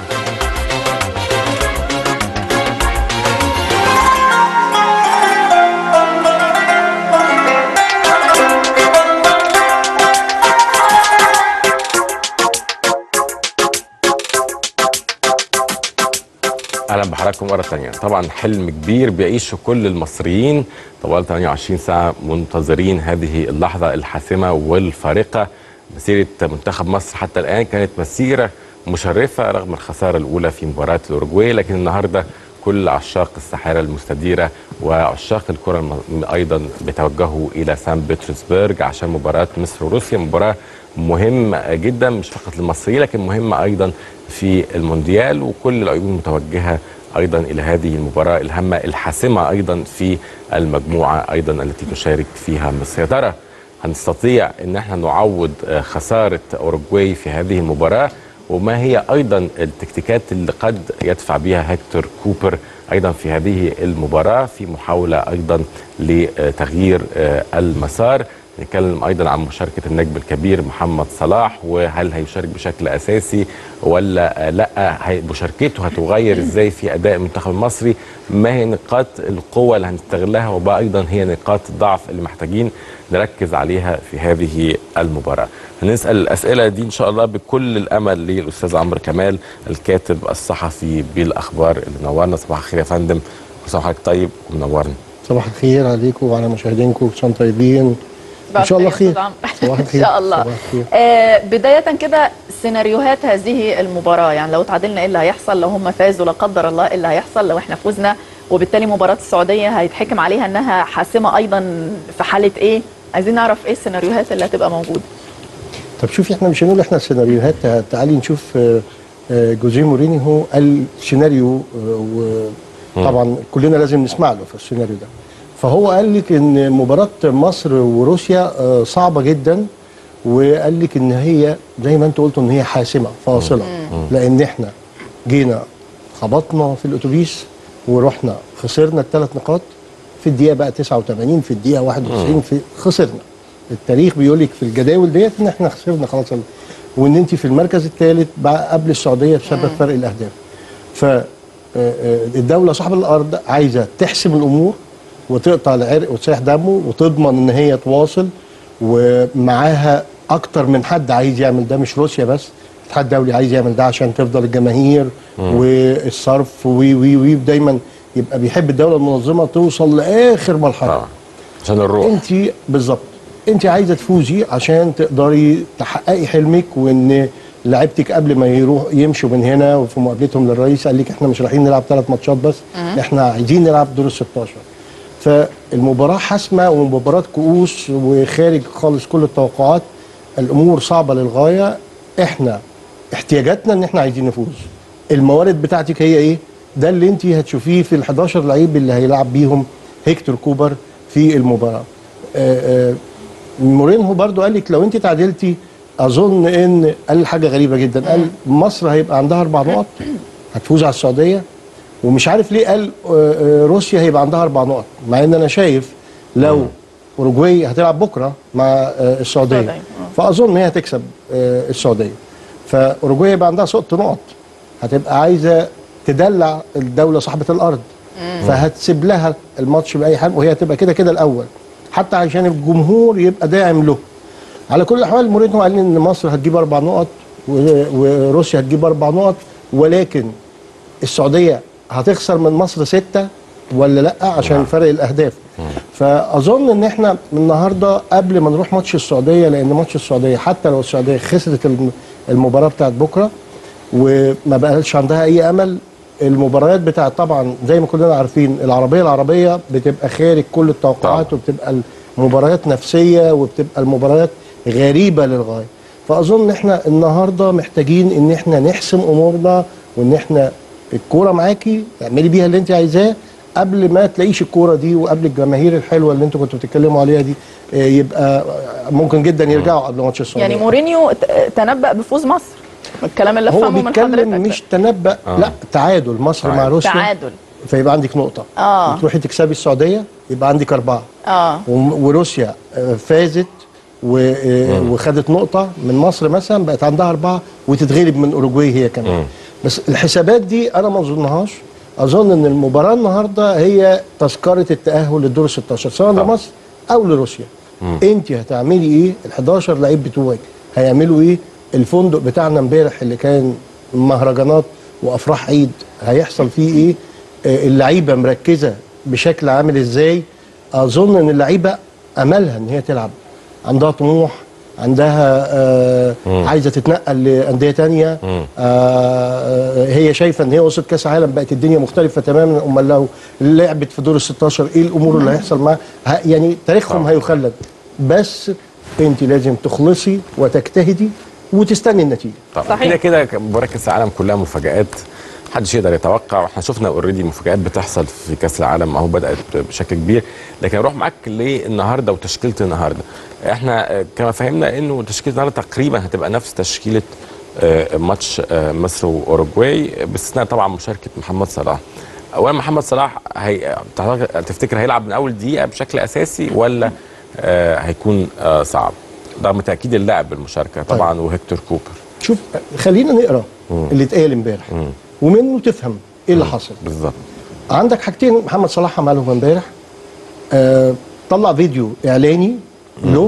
اهلا بحضراتكم مره ثانيه. طبعا حلم كبير بيعيشه كل المصريين طوال ثمانية وعشرين ساعه منتظرين هذه اللحظه الحاسمه والفارقه. مسيره منتخب مصر حتى الان كانت مسيره مشرفه رغم الخساره الاولى في مباراه الاوروغواي، لكن النهارده كل عشاق الساحره المستديره وعشاق الكره ايضا بيتوجهوا الى سان بطرسبرغ عشان مباراه مصر وروسيا، مباراه مهمه جدا مش فقط للمصريين لكن مهمه ايضا في المونديال، وكل العيون متوجهه ايضا الى هذه المباراه الهامه الحاسمه ايضا في المجموعه ايضا التي تشارك فيها مصر. يا ترى هنستطيع ان احنا نعوض خساره اوروغواي في هذه المباراه؟ وما هي ايضا التكتيكات اللي قد يدفع بها هيكتور كوبر ايضا في هذه المباراه في محاوله ايضا لتغيير المسار؟ نتكلم ايضا عن مشاركه النجم الكبير محمد صلاح، وهل هيشارك بشكل اساسي ولا لا، مشاركته هتغير ازاي في اداء المنتخب المصري، ما هي نقاط القوه اللي هنستغلها وبقى ايضا هي نقاط الضعف اللي محتاجين نركز عليها في هذه المباراه. هنسال الاسئله دي ان شاء الله بكل الامل للاستاذ عمرو كمال الكاتب الصحفي بالاخبار اللي نورنا. صباح الخير يا فندم، كل سنه وحضرتك طيب ومنورنا. صباح الخير عليكم وعلى مشاهدينكم، كل سنه طيبين ان شاء الله خير. صباح الخير ان شاء الله. آه بدايه كده سيناريوهات هذه المباراه، يعني لو تعادلنا ايه اللي هيحصل، لو هم فازوا لا قدر الله ايه اللي هيحصل، لو احنا فزنا وبالتالي مباراه السعوديه هيتحكم عليها انها حاسمه ايضا في حاله ايه؟ عايزين نعرف ايه السيناريوهات اللي هتبقى موجوده. طب شوفي، احنا مش هنقول احنا السيناريوهات، تعالي نشوف جوزيه مورينيو قال سيناريو وطبعا كلنا لازم نسمع له في السيناريو ده. فهو قال لك ان مباراه مصر وروسيا صعبه جدا، وقال لك ان هي زي ما انت قلت ان هي حاسمه فاصله، لان احنا جينا خبطنا في الاتوبيس ورحنا خسرنا الثلاث نقاط في الدقيقه بقى تسعة وثمانين، في الدقيقه واحد وتسعين في خسرنا. التاريخ بيقول لك في الجداول ديت ان احنا خسرنا خلاص، وان انت في المركز الثالث قبل السعوديه بسبب فرق الاهداف. فالدوله صاحب الارض عايزه تحسم الامور وتقطع العرق وتسيح دمه وتضمن ان هي تواصل، ومعاها اكتر من حد عايز يعمل ده، مش روسيا بس، الاتحاد الدولي عايز يعمل ده عشان تفضل الجماهير مم. والصرف وي وي وي دايما يبقى بيحب الدوله المنظمه توصل لاخر مرحله آه. عشان الروح. انت بالظبط انت عايزه تفوزي عشان تقدري تحققي حلمك، وان لعيبتك قبل ما يروح يمشوا من هنا وفي مقابلتهم للرئيس قال لك احنا مش رايحين نلعب ثلاث ماتشات بس، مم. احنا عايزين نلعب دور ال ستاشر. فالمباراه حاسمه ومباراه كؤوس وخارج خالص كل التوقعات، الامور صعبه للغايه. احنا احتياجاتنا ان احنا عايزين نفوز. الموارد بتاعتك هي ايه؟ ده اللي انت هتشوفيه في ال حداشر لعيب اللي هيلعب بيهم هيكتور كوبر في المباراه. آآ آآ مورينهو برضو قال لك لو انت تعادلتي، اظن ان قال حاجه غريبه جدا، قال مصر هيبقى عندها اربع نقط هتفوز على السعوديه، ومش عارف ليه قال روسيا هيبقى عندها اربع نقط، مع ان انا شايف لو اوروجواي هتلعب بكره مع السعوديه فاظن هي هتكسب السعوديه، فاوروجواي يبقى عندها ست نقط، هتبقى عايزه تدلع الدوله صاحبه الارض، فهتسيب لها الماتش باي حال، وهي هتبقى كده كده الاول حتى عشان الجمهور يبقى داعم له. على كل الاحوال مورينيو قال ان مصر هتجيب اربع نقط وروسيا هتجيب اربع نقط، ولكن السعوديه هتخسر من مصر ستة ولا لا عشان فرق الاهداف. فاظن ان احنا من النهارده قبل ما نروح ماتش السعوديه، لان ماتش السعوديه حتى لو السعوديه خسرت المباراه بتاعت بكره وما بقاش عندها اي امل، المباريات بتاعت طبعا زي ما كلنا عارفين العربيه العربيه بتبقى خارج كل التوقعات، وبتبقى المباريات نفسيه وبتبقى المباريات غريبه للغايه. فاظن احنا النهارده محتاجين ان احنا نحسم امورنا، وان احنا الكوره معاكي اعملي بيها اللي انت عايزاه قبل ما تلاقيش الكوره دي، وقبل الجماهير الحلوه اللي انتوا كنتوا بتتكلموا عليها دي يبقى ممكن جدا يرجعوا قبل ماتش السعوديه. يعني مورينيو تنبأ بفوز مصر، الكلام اللي فهمه من حضرتك. هو بيتكلم مش تنبأ آه. لا، تعادل مصر تعادل. مع روسيا تعادل، فيبقى عندك نقطه اه تروحي تكسبي السعوديه يبقى عندك اربعه اه وروسيا فازت وخدت نقطه من مصر مثلا بقت عندها اربعه وتتغلب من اوروجواي هي كمان. م. بس الحسابات دي انا ما اظنهاش، اظن ان المباراه النهارده هي تذكره التاهل للدور ستاشر سواء لمصر او لروسيا. م. انت هتعملي ايه؟ ال حداشر لعيب بتوعك هيعملوا ايه؟ الفندق بتاعنا امبارح اللي كان مهرجانات وافراح عيد هيحصل فيه ايه؟ اللعيبه مركزه بشكل عامل ازاي؟ اظن ان اللعيبه املها ان هي تلعب، عندها طموح، عندها آه عايزه تتنقل لانديه ثانيه، آه هي شايفه ان هي وصلت كاس عالم بقت الدنيا مختلفه تماما، امال لو لعبت في دور ال ستاشر ايه الامور اللي هيحصل معاها؟ يعني تاريخهم هيخلد، بس انت لازم تخلصي وتجتهدي وتستني النتيجه. طبعا كده كده مباراه كاس العالم كلها مفاجآت، محدش يقدر يتوقع، واحنا شفنا اوريدي مفاجآت بتحصل في كاس العالم اهو بدات بشكل كبير. لكن اروح معاك للنهارده وتشكيله النهارده. احنا كما فهمنا انه تشكيله النهارده تقريبا هتبقى نفس تشكيله ماتش مصر واوروجواي باستثناء طبعا مشاركه محمد صلاح. اولا محمد صلاح هي تفتكر هيلعب من اول دقيقه بشكل اساسي، ولا آه هيكون آه صعب رغم تاكيد اللاعب بالمشاركه طبعا. طيب. وهيكتور كوبر شوف خلينا نقرا اللي اتقال امبارح ومنه تفهم ايه اللي حصل بالظبط. عندك حاجتين محمد صلاح عملهم امبارح، آه طلع فيديو اعلاني له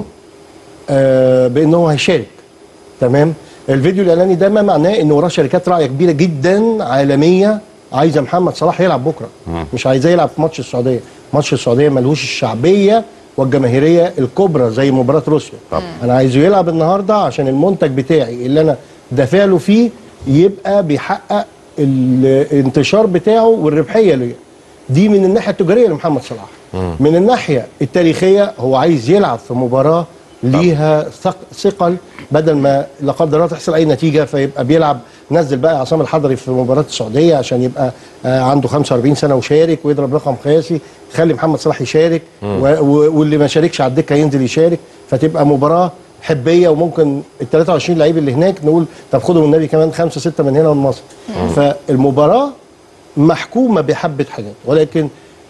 آه بان هو هيشارك. تمام. الفيديو الاعلاني ده ما معناه ان وراه شركات راعيه كبيره جدا عالميه عايزه محمد صلاح يلعب بكره، مم. مش عايزاه يلعب في ماتش السعوديه. ماتش السعوديه ملهوش الشعبيه والجماهيريه الكبرى زي مباراه روسيا. طبعا. انا عايزه يلعب النهارده عشان المنتج بتاعي اللي انا دافع له فيه يبقى بيحقق الانتشار بتاعه والربحيه ليه. دي من الناحيه التجاريه لمحمد صلاح. مم. من الناحيه التاريخيه هو عايز يلعب في مباراه ليها ثقل، بدل ما لا قدر الله تحصل اي نتيجه فيبقى بيلعب. نزل بقى عصام الحضري في مباراه السعوديه عشان يبقى عنده خمسة وأربعين سنه وشارك ويضرب رقم قياسي، خلي محمد صلاح يشارك واللي ما شاركش على الدكه ينزل يشارك، فتبقى مباراه حبيه. وممكن ال ثلاثة وعشرين لعيب اللي هناك نقول طب خدوا النبي كمان خمسه سته من هنا من مصر. فالمباراه محكومه بحبه حاجات. ولكن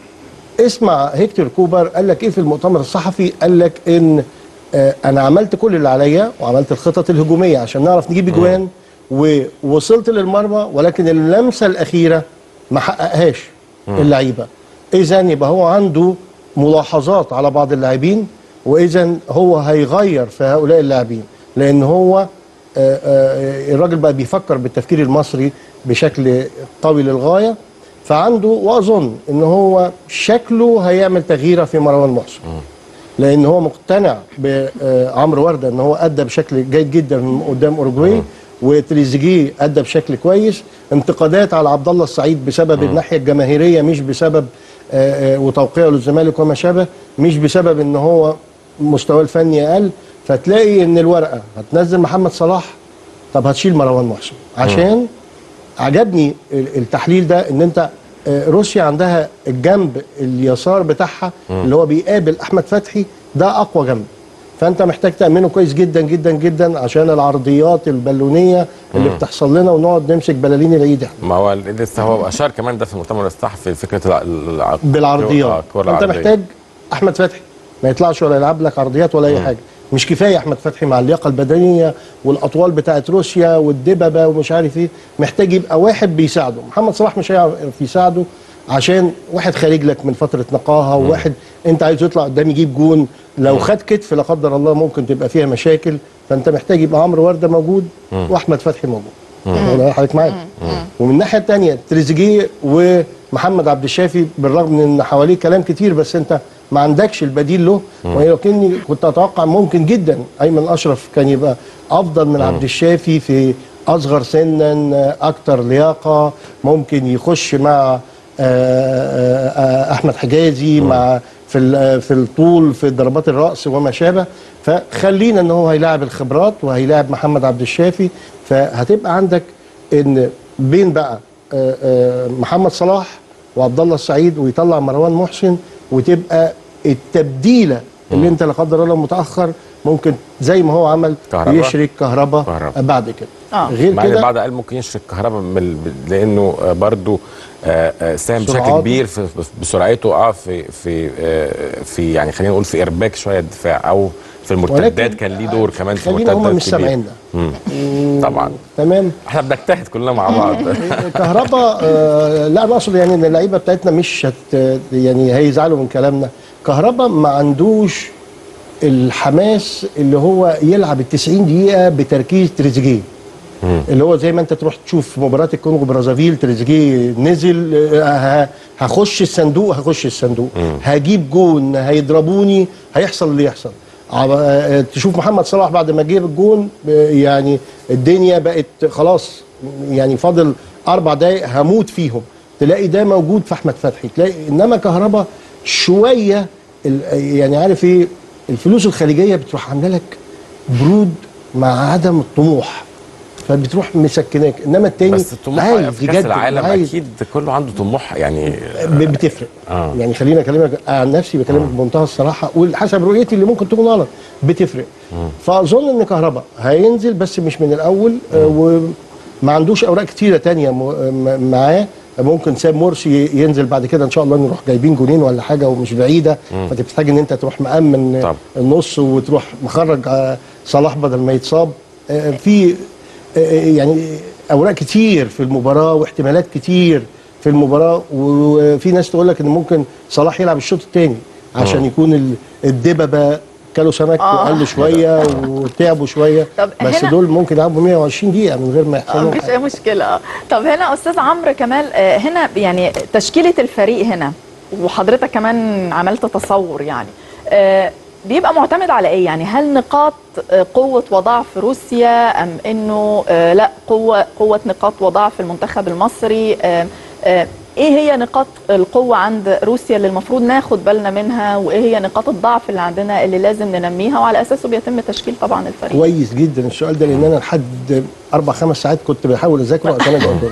اسمع هيكتور كوبر قال لك ايه في المؤتمر الصحفي. قال لك ان آه انا عملت كل اللي عليا وعملت الخطط الهجوميه عشان نعرف نجيب اجوان ووصلت للمرمى، ولكن اللمسه الاخيره ما حققهاش اللعيبه. اذا يبقى هو عنده ملاحظات على بعض اللاعبين، واذا هو هيغير في هؤلاء اللاعبين، لان هو آه آه الراجل بقى بيفكر بالتفكير المصري بشكل قوي للغايه. فعنده واظن ان هو شكله هيعمل تغييره في مروان محسن، لان هو مقتنع بعمرو ورده ان هو ادى بشكل جيد جدا قدام اوروجواي، وتريزيجيه ادى بشكل كويس. انتقادات على عبد الله السعيد بسبب م. الناحيه الجماهيريه، مش بسبب وتوقيعه للزمالك وما شابه، مش بسبب ان هو مستواه الفني اقل. فتلاقي ان الورقه هتنزل محمد صلاح، طب هتشيل مروان محسن. عشان م. عجبني التحليل ده ان انت روسيا عندها الجنب اليسار بتاعها اللي هو بيقابل احمد فتحي، ده اقوى جنب. فانت محتاج تامنه كويس جدا جدا جدا عشان العرضيات البالونيه اللي مم. بتحصل لنا ونقعد نمسك بلالين العيد احنا. ما هو لسه هو اشار كمان ده في المؤتمر الصحفي فكره الع... بالعرضيات. انت محتاج احمد فتحي ما يطلعش ولا يلعب لك عرضيات ولا اي حاجه. مش كفايه احمد فتحي مع اللياقه البدنيه والاطوال بتاعه روسيا والدببه ومش عارف ايه، محتاج يبقى واحد بيساعده. محمد صلاح مش هيعرف يساعده عشان واحد خارج لك من فتره نقاهه، وواحد انت عايز يطلع قدام يجيب جون، لو خد كتف لا قدر الله ممكن تبقى فيها مشاكل. فانت محتاج يبقى عمرو ورده موجود واحمد فتحي موجود. انا حضرتك معايا. ومن الناحيه الثانيه تريزيجيه ومحمد عبد الشافي، بالرغم من ان حواليه كلام كتير بس انت ما عندكش البديل له. ولكني كنت اتوقع ممكن جدا ايمن اشرف كان يبقى افضل من عبد الشافي، في اصغر سنا اكتر لياقه، ممكن يخش مع احمد حجازي مع في في الطول في ضربات الراس وما شابه. فخلينا ان هو هيلاعب الخبرات وهيلاعب محمد عبد الشافي. فهتبقى عندك ان بين بقى محمد صلاح وعبد الله السعيد ويطلع مروان محسن، وتبقى التبديله اللي انت لا قدر الله متاخر ممكن زي ما هو عمل كهربا. يشرك كهربا, كهربا بعد كده. آه. غير كده بعد قال ممكن يشرك كهربا لانه برضو ساهم بشكل كبير في بسرعته اه في في في يعني خلينا نقول في ارباك شويه الدفاع، او في المرتدات كان ليه دور كمان في المرتدات. هم مش سامعيننا طبعا. تمام. احنا بنجتهد كلنا مع بعض. كهربا آه لا انا اقصد يعني ان اللعيبه بتاعتنا مش هت يعني هيزعلوا من كلامنا. كهربا ما عندوش الحماس اللي هو يلعب ال تسعين دقيقه بتركيز تريزيجيه، اللي هو زي ما انت تروح تشوف مباراه الكونغو برازافيل، تريزيجيه نزل هخش الصندوق هخش الصندوق مم. هجيب جون هيضربوني هيحصل اللي يحصل. تشوف محمد صلاح بعد ما جاب الجون يعني الدنيا بقت خلاص، يعني فاضل اربع دقايق هموت فيهم، تلاقي ده موجود في احمد فتحي. تلاقي انما كهربا شويه يعني عارف ايه، الفلوس الخارجيه بتروح عامله لك برود مع عدم الطموح، فبتروح مسكناك. انما التاني بس الطموح في كاس العالم اكيد كله عنده طموح يعني بتفرق. آه. يعني خليني اكلمك عن نفسي، بكلمك بمنتهى الصراحه وحسب رؤيتي اللي ممكن تكون غلط، بتفرق. مم. فاظن ان كهربا هينزل بس مش من الاول، آه وما عندوش اوراق كتيره تانية معاه، ممكن سام مرسي ينزل بعد كده ان شاء الله نروح جايبين جونين ولا حاجه ومش بعيده، فتحتاج ان انت تروح مأمن طب. النص وتروح مخرج صلاح بدل ما يتصاب. في يعني اوراق كتير في المباراه واحتمالات كتير في المباراه، وفي ناس تقول لك ان ممكن صلاح يلعب الشوط الثاني عشان م. يكون الدببه كلوا سمك آه. وقلوا شويه وتعبوا شويه، بس دول ممكن يلعبوا مية وعشرين دقيقه من غير ما يحصل لهم مفيش اي مشكله. طب هنا استاذ عمرو كمال، هنا يعني تشكيله الفريق هنا وحضرتك كمان عملت تصور يعني بيبقى معتمد على ايه؟ يعني هل نقاط قوه وضعف روسيا ام انه لا قوه قوه نقاط وضعف المنتخب المصري؟ ايه هي نقاط القوه عند روسيا اللي المفروض ناخد بالنا منها، وايه هي نقاط الضعف اللي عندنا اللي لازم ننميها، وعلى اساسه بيتم تشكيل طبعا الفريق؟ كويس جدا السؤال ده، لان انا لحد اربع خمس ساعات كنت بحاول اذاكره عشان اجاوبه.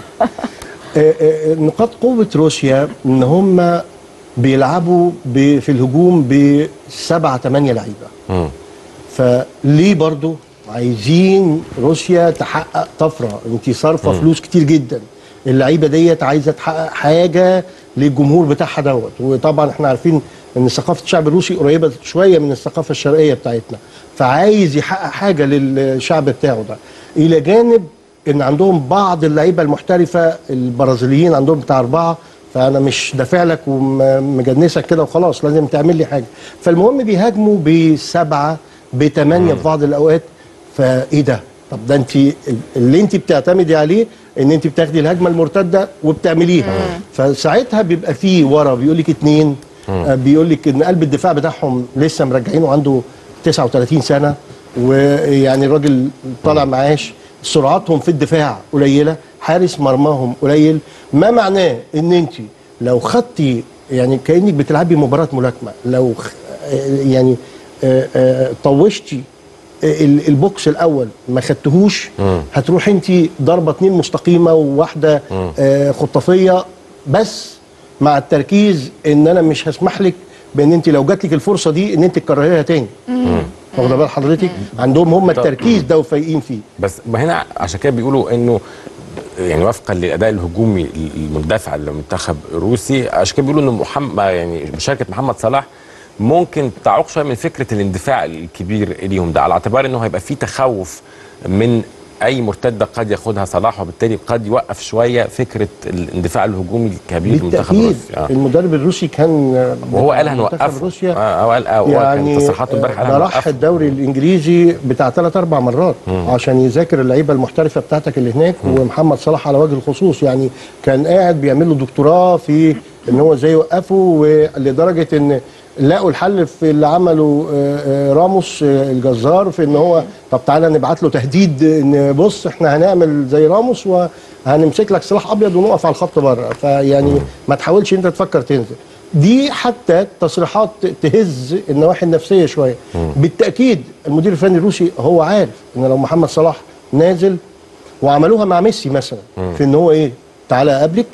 نقاط قوه روسيا ان هم بيلعبوا في الهجوم بسبعه ثمانيه لعيبه. فليه برضو عايزين روسيا تحقق طفره؟ انت صارفه فلوس كتير جدا، اللعيبه ديت عايزه تحقق حاجه للجمهور بتاعها دوت، وطبعا احنا عارفين ان ثقافه الشعب الروسي قريبه شويه من الثقافه الشرقيه بتاعتنا، فعايز يحقق حاجه للشعب بتاعه ده، الى جانب ان عندهم بعض اللعيبه المحترفه البرازيليين عندهم بتاع اربعه، فانا مش دافع لك ومجنسك كده وخلاص، لازم تعمل لي حاجه. فالمهم بيهاجموا بسبعه بثمانيه في بعض الاوقات. فايه ده؟ طب ده انت اللي انت بتعتمدي عليه ان انت بتاخدي الهجمه المرتده وبتعمليها، مم. فساعتها بيبقى فيه ورا بيقول لك اتنين، آه بيقول لك ان قلب الدفاع بتاعهم لسه مرجعينه عنده تسعة وثلاثين سنه، ويعني الراجل طالع معاش، سرعتهم في الدفاع قليله، حارس مرماهم قليل، ما معناه ان انت لو خدتي يعني كانك بتلعبي مباراه ملاكمه، لو يعني آه آه طوشتي البوكس الاول ما خدتهوش، هتروح انت ضربه اتنين مستقيمه وواحده آه خطافيه، بس مع التركيز ان انا مش هسمح لك بان انت لو جات لك الفرصه دي ان انت تكرريها تاني. واخده بال حضرتك؟ عندهم هم التركيز ده وفايقين فيه. بس هنا عشان كده بيقولوا انه يعني وفقا للاداء الهجومي المندفع للمنتخب الروسي، عشان كده بيقولوا ان محمد يعني مشاركه محمد صلاح ممكن تعوق شويه من فكره الاندفاع الكبير اليهم ده، على اعتبار انه هيبقى في تخوف من اي مرتده قد ياخدها صلاح، وبالتالي قد يوقف شويه فكره الاندفاع الهجومي الكبير للمنتخب الروسي. آه. المدرب الروسي كان وهو قال هنوقفه روسيا، اه هو قال اه يعني تصريحاته امبارح قال راح الدوري الانجليزي بتاع ثلاث اربع مرات مم. عشان يذاكر اللعيبه المحترفه بتاعتك اللي هناك، مم. ومحمد صلاح على وجه الخصوص يعني كان قاعد بيعمل له دكتوراه في ان هو ازاي يوقفه، ولدرجه ان لقوا الحل في اللي عمله راموس الجزار في ان هو طب تعالى نبعت له تهديد ان بص احنا هنعمل زي راموس وهنمسك لك سلاح ابيض ونقف على الخط بره، فيعني ما تحاولش انت تفكر تنزل. دي حتى تصريحات تهز النواحي النفسيه شويه. بالتاكيد المدير الفني الروسي هو عارف ان لو محمد صلاح نازل، وعملوها مع ميسي مثلا في ان هو ايه تعالى اقابلك،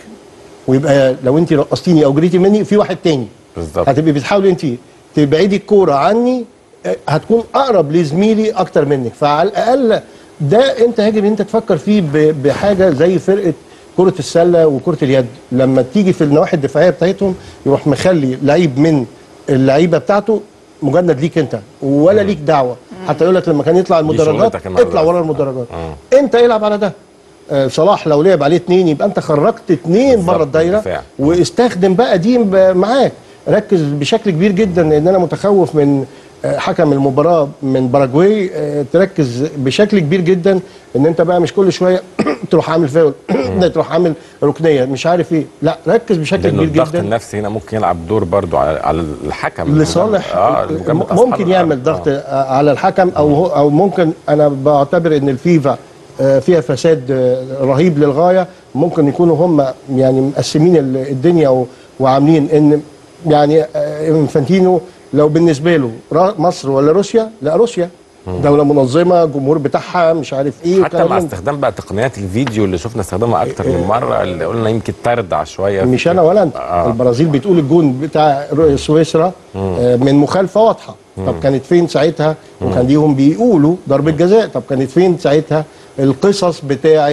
ويبقى لو انت رقصتيني او جريتي مني في واحد تاني بالظبط، هتبقي بتحاولي انت تبعدي الكوره عني، هتكون اقرب لزميلي اكتر منك، فعلى الاقل ده انت يجب انت تفكر فيه بحاجه زي فرقه كره السله وكره اليد، لما تيجي في النواحي الدفاعيه بتاعتهم يروح مخلي لعيب من اللعيبه بتاعته مجند ليك انت ولا ليك دعوه، حتى يقول لك لما كان يطلع المدرجات اطلع ورا المدرجات، آه. انت العب على ده. آه صلاح لو لعب عليه اتنين يبقى انت خرجت اتنين بره الدايره، واستخدم بقى دي معاك، ركز بشكل كبير جدا، لان انا متخوف من حكم المباراه من باراجواي، تركز بشكل كبير جدا ان انت بقى مش كل شويه تروح عامل فاول تروح عامل ركنيه مش عارف ايه، لا ركز بشكل كبير جدا. الضغط النفسي هنا ممكن يلعب دور برضو على على الحكم لصالح آه ممكن يعمل ضغط آه. على الحكم، او او ممكن انا بعتبر ان الفيفا فيها فساد رهيب للغايه، ممكن يكونوا هم يعني مقسمين الدنيا وعاملين ان يعني انفانتينو لو بالنسبه له مصر ولا روسيا، لا روسيا دوله منظمه، جمهور بتاعها مش عارف ايه، حتى مع استخدام بقى تقنيات الفيديو اللي شفنا استخدامها اكتر من مره، اللي قلنا يمكن تردع شويه، مش انا ولا انت. آه. البرازيل بتقول الجون بتاع سويسرا آه من مخالفه واضحه، طب كانت فين ساعتها؟ وكان ليهم بيقولوا ضربه جزاء، طب كانت فين ساعتها القصص بتاعه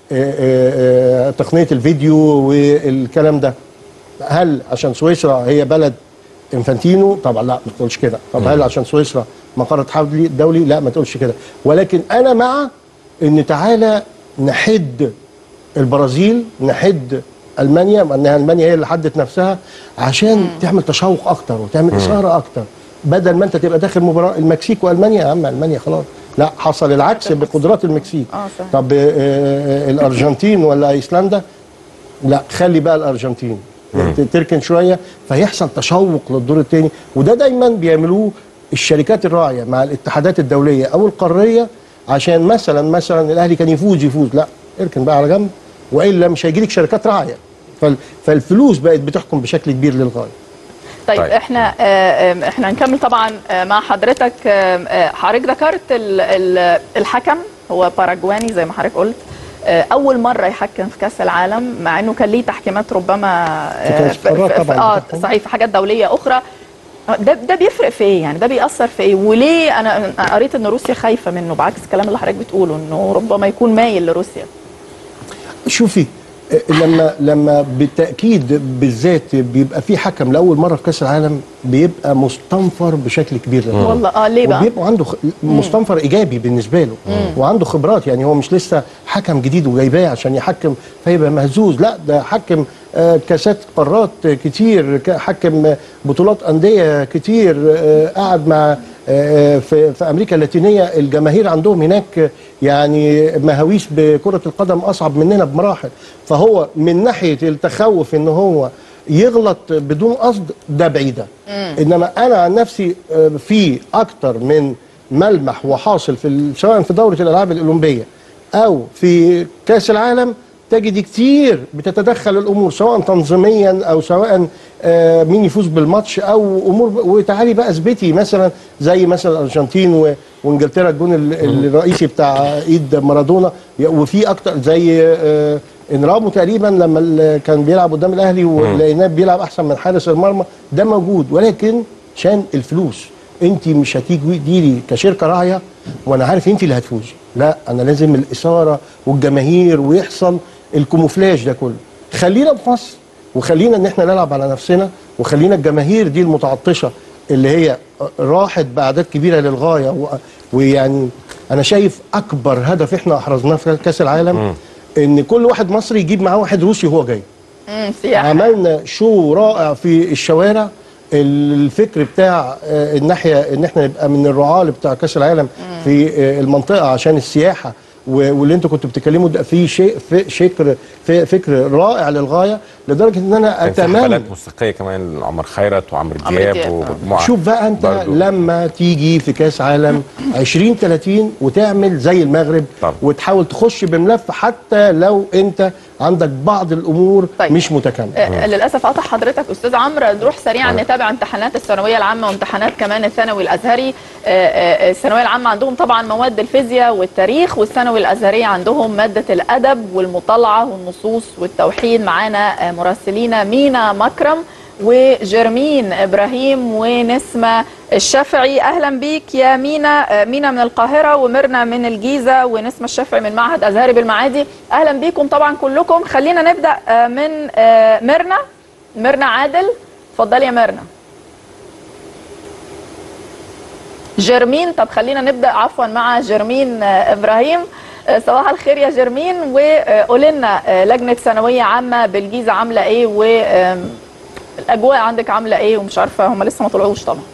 تقنيه الفيديو والكلام ده. هل عشان سويسرا هي بلد انفانتينو؟ طبعا لا ما تقولش كده. طب هل عشان سويسرا مقر الاتحاد الدولي؟ لا ما تقولش كده. ولكن انا مع ان تعالى نحد البرازيل، نحد المانيا، انها المانيا هي اللي حدت نفسها عشان مم. تعمل تشوق اكتر وتعمل اثاره اكتر، بدل ما انت تبقى داخل مباراه المكسيك والمانيا. يا عم المانيا خلاص، لا حصل العكس بقدرات المكسيك. آه طب آه الارجنتين ولا ايسلندا؟ لا خلي بقى الارجنتين تركن شويه فيحصل تشوق للدور الثاني. وده دايما بيعملوه الشركات الراعيه مع الاتحادات الدوليه او القاريه، عشان مثلا مثلا الاهلي كان يفوز يفوز لا اركن بقى على جنب، والا مش هيجي لك شركات راعيه. فالفلوس بقت بتحكم بشكل كبير للغايه. طيب, طيب احنا اه احنا هنكمل طبعا مع حضرتك. اه حضرتك ذكرت الحكم هو باراجواني زي ما حضرتك قلت، اول مره يحكم في كاس العالم، مع انه كان ليه تحكيمات ربما اه, اه صحيح في حاجات دوليه اخرى. ده ده بيفرق في ايه يعني؟ ده بيأثر في ايه؟ وليه انا قريت ان روسيا خايفه منه بعكس الكلام اللي حضرتك بتقوله انه ربما يكون مايل لروسيا؟ شوفي لما لما بالتاكيد بالذات بيبقى في حكم لاول مره في كاس العالم بيبقى مستنفر بشكل كبير للغايه. والله اه ليه بقى؟ وبيبقى عنده مستنفر ايجابي بالنسبه له. مم. وعنده خبرات، يعني هو مش لسه حكم جديد وجايباه عشان يحكم فيبقى مهزوز، لا ده حكم آه كاسات قارات كتير، حكم بطولات انديه كتير، آه قعد مع آه في, في امريكا اللاتينيه. الجماهير عندهم هناك يعني مهاويس بكره القدم اصعب مننا بمراحل. فهو من ناحيه التخوف ان هو يغلط بدون قصد ده بعيده. انما انا عن نفسي في اكتر من ملمح وحاصل في سواء في دوره الالعاب الاولمبيه او في كاس العالم تجد كتير بتتدخل الامور سواء تنظيميا او سواء مين يفوز بالماتش او امور. وتعالي بقى اثبتي مثلا زي مثلا الارجنتين وانجلترا الجون الرئيسي بتاع ايد مارادونا، وفي اكتر زي انرامو تقريبا لما كان بيلعب قدام الاهلي ولقيناه بيلعب احسن من حارس المرمى، ده موجود. ولكن عشان الفلوس انت مش هتيجي ديري كشركه راعيه وانا عارف انت اللي هتفوزي، لا انا لازم الاثاره والجماهير ويحصل الكوموفلاج ده كله. خلينا في مصر وخلينا ان احنا نلعب على نفسنا، وخلينا الجماهير دي المتعطشه اللي هي راحت باعداد كبيره للغايه. ويعني انا شايف اكبر هدف احنا احرزناه في كاس العالم م. ان كل واحد مصري يجيب معاه واحد روسي وهو جاي. عملنا شو رائع في الشوارع. الفكر بتاع الناحيه ان احنا نبقى من الرعاه بتاع كاس العالم م. في المنطقه عشان السياحه، واللي انتوا كنتوا بتتكلموا ده في شيء في فكر في فكر رائع للغايه، لدرجه ان انا اتمنى حفلات موسيقيه كمان عمر خيرت وعمرو دياب ومجموعه. شوف بقى انت برضو. لما تيجي في كاس عالم عشرين ثلاثين وتعمل زي المغرب طب. وتحاول تخش بملف حتى لو انت عندك بعض الامور طيب. مش متكامله. آه للاسف قطع حضرتك استاذ عمرو. نروح سريعا آه. نتابع امتحانات الثانويه العامه وامتحانات كمان الثانوي الازهري. آه الثانويه العامه عندهم طبعا مواد الفيزياء والتاريخ، والثانوي الازهري عندهم ماده الادب والمطالعه والنصوص والتوحيد. معانا مراسلينا مينا مكرم وجرمين ابراهيم ونسمه الشافعي. اهلا بيك يا مينا. مينا من القاهره وميرنا من الجيزه ونسمه الشافعي من معهد ازهري بالمعادي. اهلا بيكم طبعا كلكم. خلينا نبدا من ميرنا. ميرنا عادل اتفضلي يا ميرنا. جرمين. طب خلينا نبدا عفوا مع جرمين ابراهيم. صباح الخير يا جرمين، وقولي لنا لجنه ثانويه عامه بالجيزه عامله ايه والاجواء عندك عامله ايه؟ ومش عارفه هم لسه ما طلعوش طبعا.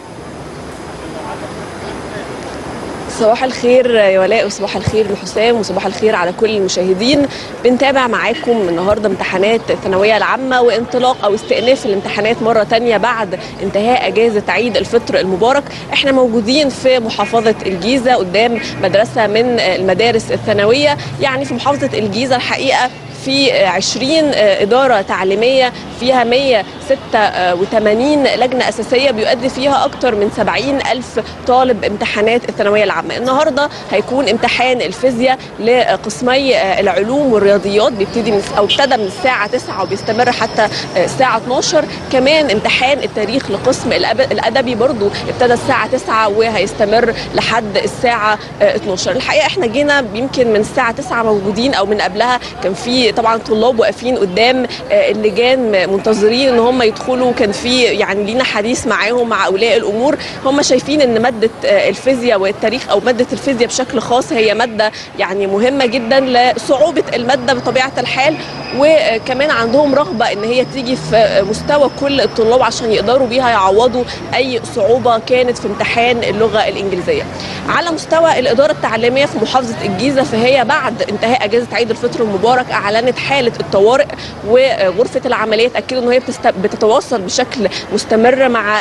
صباح الخير يا ولاء وصباح الخير لحسام وصباح الخير على كل المشاهدين. بنتابع معاكم النهارده امتحانات الثانويه العامه وانطلاق او استئناف الامتحانات مره ثانيه بعد انتهاء اجازه عيد الفطر المبارك. احنا موجودين في محافظه الجيزه قدام مدرسه من المدارس الثانويه. يعني في محافظه الجيزه الحقيقه في عشرين إدارة تعليمية فيها مئة وستة وثمانين لجنة أساسية بيؤدي فيها أكثر من سبعين ألف طالب امتحانات الثانوية العامة. النهاردة هيكون امتحان الفيزياء لقسمي العلوم والرياضيات بيبتدي من أو ابتدى من الساعة تسعة وبيستمر حتى الساعة اتناشر. كمان امتحان التاريخ لقسم الأدبي برضو ابتدى الساعة تسعة وهيستمر لحد الساعة اتناشر. الحقيقة احنا جينا يمكن من الساعة تسعة موجودين أو من قبلها كان في طبعا طلاب واقفين قدام اللجان منتظرين ان هم يدخلوا، كان في يعني لينا حديث معاهم مع اولياء الامور. هم شايفين ان ماده الفيزياء والتاريخ او ماده الفيزياء بشكل خاص هي ماده يعني مهمه جدا لصعوبه الماده بطبيعه الحال، وكمان عندهم رغبه ان هي تيجي في مستوى كل الطلاب عشان يقدروا بيها يعوضوا اي صعوبه كانت في امتحان اللغه الانجليزيه. على مستوى الاداره التعليميه في محافظه الجيزه، فهي بعد انتهاء اجازه عيد الفطر المبارك اعلنت حاله الطوارئ، وغرفه العمليات اكدوا ان هي بتتواصل بشكل مستمر مع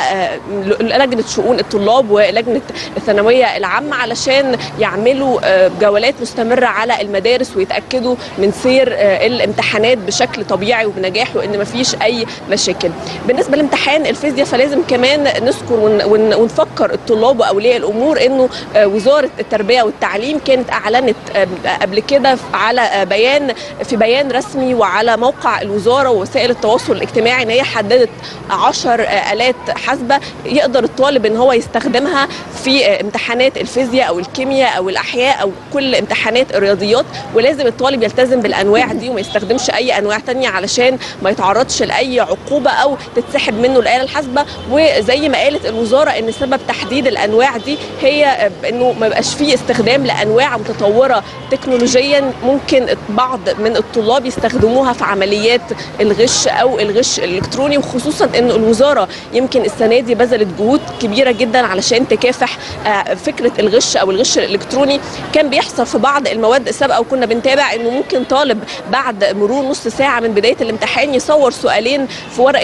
لجنه شؤون الطلاب ولجنه الثانويه العامه علشان يعملوا جولات مستمره على المدارس ويتاكدوا من سير الامتحانات بشكل طبيعي وبنجاح وان ما فيش اي مشاكل. بالنسبه لامتحان الفيزياء فلازم كمان نذكر ونفكر الطلاب واولياء الامور انه وزاره التربيه والتعليم كانت اعلنت قبل كده على بيان في بيان رسمي وعلى موقع الوزاره ووسائل التواصل الاجتماعي ان هي حددت عشر آلات حاسبه يقدر الطالب ان هو يستخدمها في امتحانات الفيزياء او الكيمياء او الاحياء او كل امتحانات الرياضيات، ولازم الطالب يلتزم بالانواع دي وما يستخدمش اي انواع ثانيه علشان ما يتعرضش لاي عقوبه او تتسحب منه الاله الحاسبه. وزي ما قالت الوزاره ان سبب تحديد الانواع دي هي انه ما يبقاش فيه استخدام لانواع متطوره تكنولوجيا ممكن بعض من الطلاب يستخدموها في عمليات الغش او الغش الالكتروني، وخصوصا ان الوزاره يمكن السنه دي بذلت جهود كبيره جدا علشان تكافح فكره الغش او الغش الالكتروني. كان بيحصل في بعض المواد السابقه وكنا بنتابع انه ممكن طالب بعد مرور نص ساعه من بدايه الامتحان يصور سؤالين في ورقه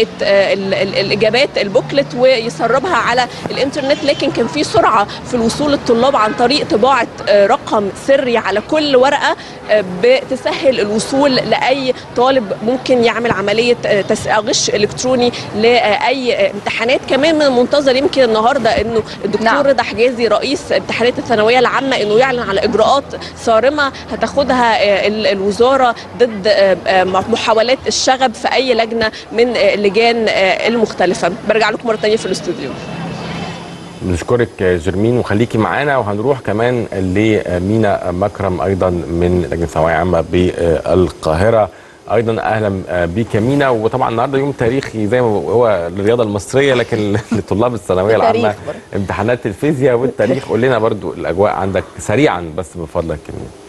الاجابات البوكلت ويسربها على الانترنت، لكن كان في سرعه في الوصول للطلاب عن طريق طباعه رقم سري على كل ورقه بتسهل الوصول لاي طالب ممكن يعمل عمليه غش الكتروني لاي امتحانات. كمان من المنتظر يمكن النهارده انه الدكتور نعم. رضا حجازي رئيس امتحانات الثانويه العامه انه يعلن على اجراءات صارمه هتاخدها الوزاره ضد محاولات الشغب في اي لجنه من اللجان المختلفه. برجع لكم مره ثانيه في الاستوديو. بنشكرك جرمين وخليكي معانا، وهنروح كمان لمينا مكرم ايضا من لجنه ثانويه عامه بالقاهره. ايضا اهلا بيك يا مينا. وطبعا النهارده يوم تاريخي زي ما هو للرياضه المصريه، لكن لطلاب الثانويه العامه امتحانات الفيزياء والتاريخ. قول لنا برضو الاجواء عندك سريعا بس من فضلك يا مينا.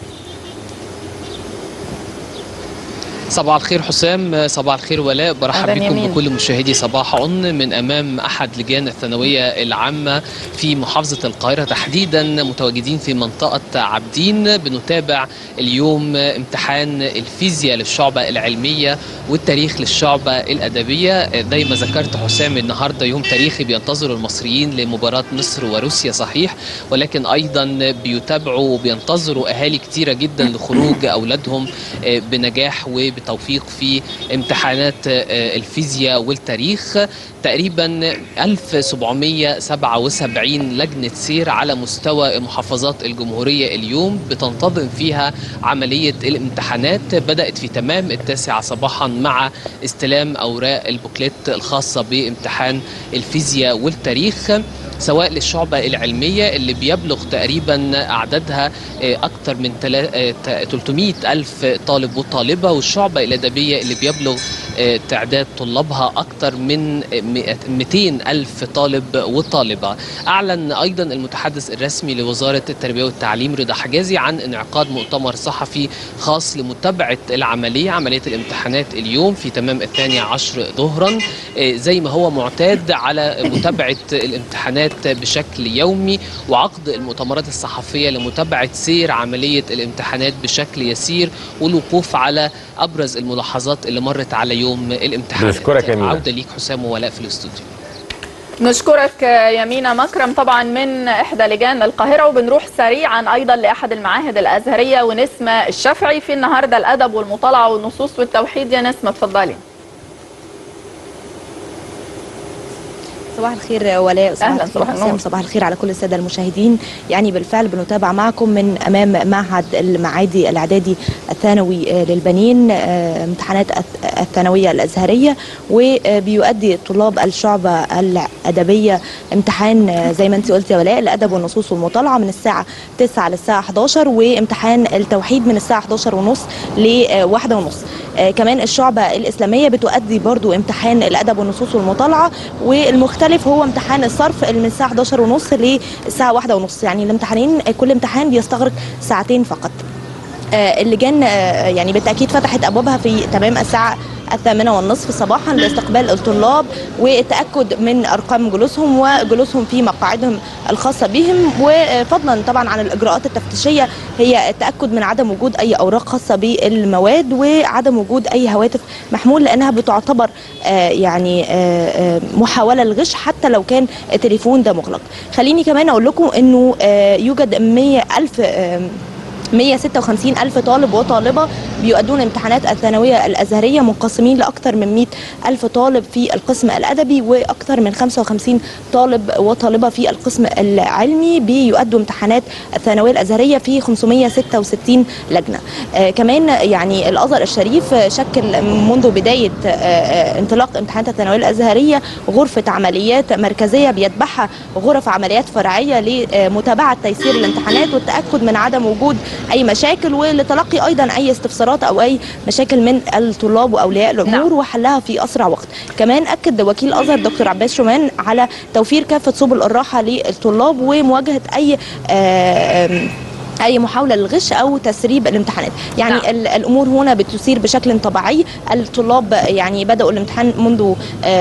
صباح الخير حسام، صباح الخير ولاء، برحب بكم بكل مشاهدي صباح عن من امام احد لجان الثانويه العامه في محافظه القاهره تحديدا، متواجدين في منطقه عابدين. بنتابع اليوم امتحان الفيزياء للشعبه العلميه والتاريخ للشعبه الادبيه. زي ما ذكرت حسام النهارده يوم تاريخي بينتظر المصريين لمباراه مصر وروسيا صحيح، ولكن ايضا بيتابعوا وبينتظروا اهالي كتيره جدا لخروج اولادهم بنجاح وب توفيق في امتحانات الفيزياء والتاريخ. تقريبا ألف وسبعمئة وسبعة وسبعين لجنة سير على مستوى محافظات الجمهورية اليوم بتنتظم فيها عملية الامتحانات. بدأت في تمام التاسعة صباحا مع استلام أوراق البوكليت الخاصة بامتحان الفيزياء والتاريخ، سواء للشعبة العلمية اللي بيبلغ تقريبا أعدادها أكثر من ثلاثمئة ألف طالب وطالبة، والشعبة الأدبية اللي بيبلغ تعداد طلابها أكثر من مئتين ألف طالب وطالبة. أعلن أيضا المتحدث الرسمي لوزارة التربية والتعليم رضا حجازي عن انعقاد مؤتمر صحفي خاص لمتابعة العملية عملية الامتحانات اليوم في تمام الثانية عشر ظهرا، زي ما هو معتاد على متابعة الامتحانات بشكل يومي وعقد المؤتمرات الصحفية لمتابعة سير عملية الامتحانات بشكل يسير والوقوف على أبرز الملاحظات اللي مرت على يوم الامتحانات. بشكرك يا مينا. عودة ليك حسام وولاء في الاستوديو. نشكرك يا مينا مكرم طبعا من احدى لجان القاهره. وبنروح سريعا ايضا لاحد المعاهد الازهريه ونسمه الشافعي في النهارده الادب والمطالعه والنصوص والتوحيد. يا نسمه اتفضلي. صباح الخير ولاء، صباح الخير حسام، صباح الخير على كل الساده المشاهدين. يعني بالفعل بنتابع معكم من امام معهد المعادي الاعدادي الثانوي للبنين امتحانات الثانويه الازهريه، وبيؤدي طلاب الشعبه الادبيه امتحان زي ما انت قلت يا ولاء الادب والنصوص والمطالعه من الساعه تسعة للساعه حداشر، وامتحان التوحيد من الساعه حداشر وثلاثين لواحدة وثلاثين. آه كمان الشعبة الإسلامية بتؤدي برضو امتحان الأدب والنصوص والمطالعة، والمختلف هو امتحان الصرف من الساعة حداشر وثلاثين للساعة واحدة وثلاثين. يعني الامتحانين كل امتحان بيستغرق ساعتين فقط. آه اللجان آه يعني بالتأكيد فتحت أبوابها في تمام الساعة الثامنة والنصف صباحا لاستقبال الطلاب والتأكد من أرقام جلوسهم وجلوسهم في مقاعدهم الخاصة بهم، وفضلا طبعا عن الإجراءات التفتيشية هي التأكد من عدم وجود أي أوراق خاصة بالمواد وعدم وجود أي هواتف محمول، لأنها بتعتبر آه يعني آه محاولة للغش حتى لو كان التليفون ده مغلق. خليني كمان أقول لكم أنه آه يوجد مئة ألف آه مئة وستة وخمسين ألف طالب وطالبة بيؤدون امتحانات الثانوية الأزهرية، منقسمين لأكثر من مئة ألف طالب في القسم الأدبي وأكثر من خمسة وخمسين طالب وطالبة في القسم العلمي بيؤدوا امتحانات الثانوية الأزهرية في خمسمئة وستة وستين لجنة. آه كمان يعني الأزهر الشريف شكل منذ بداية آه انطلاق امتحانات الثانوية الأزهرية غرفة عمليات مركزية بيتبعها غرف عمليات فرعية لمتابعة تيسير الامتحانات والتأكد من عدم وجود أي مشاكل، ولتلقي أيضا أي استفسارات أو أي مشاكل من الطلاب وأولياء الأمور نعم. وحلها في أسرع وقت. كمان أكد وكيل الأزهر دكتور عباس شومان على توفير كافة سبل الراحة للطلاب ومواجهة أي آه أي محاولة للغش أو تسريب الامتحانات. يعني نعم. الأمور هنا بتسير بشكل طبيعي. الطلاب يعني بدأوا الامتحان منذ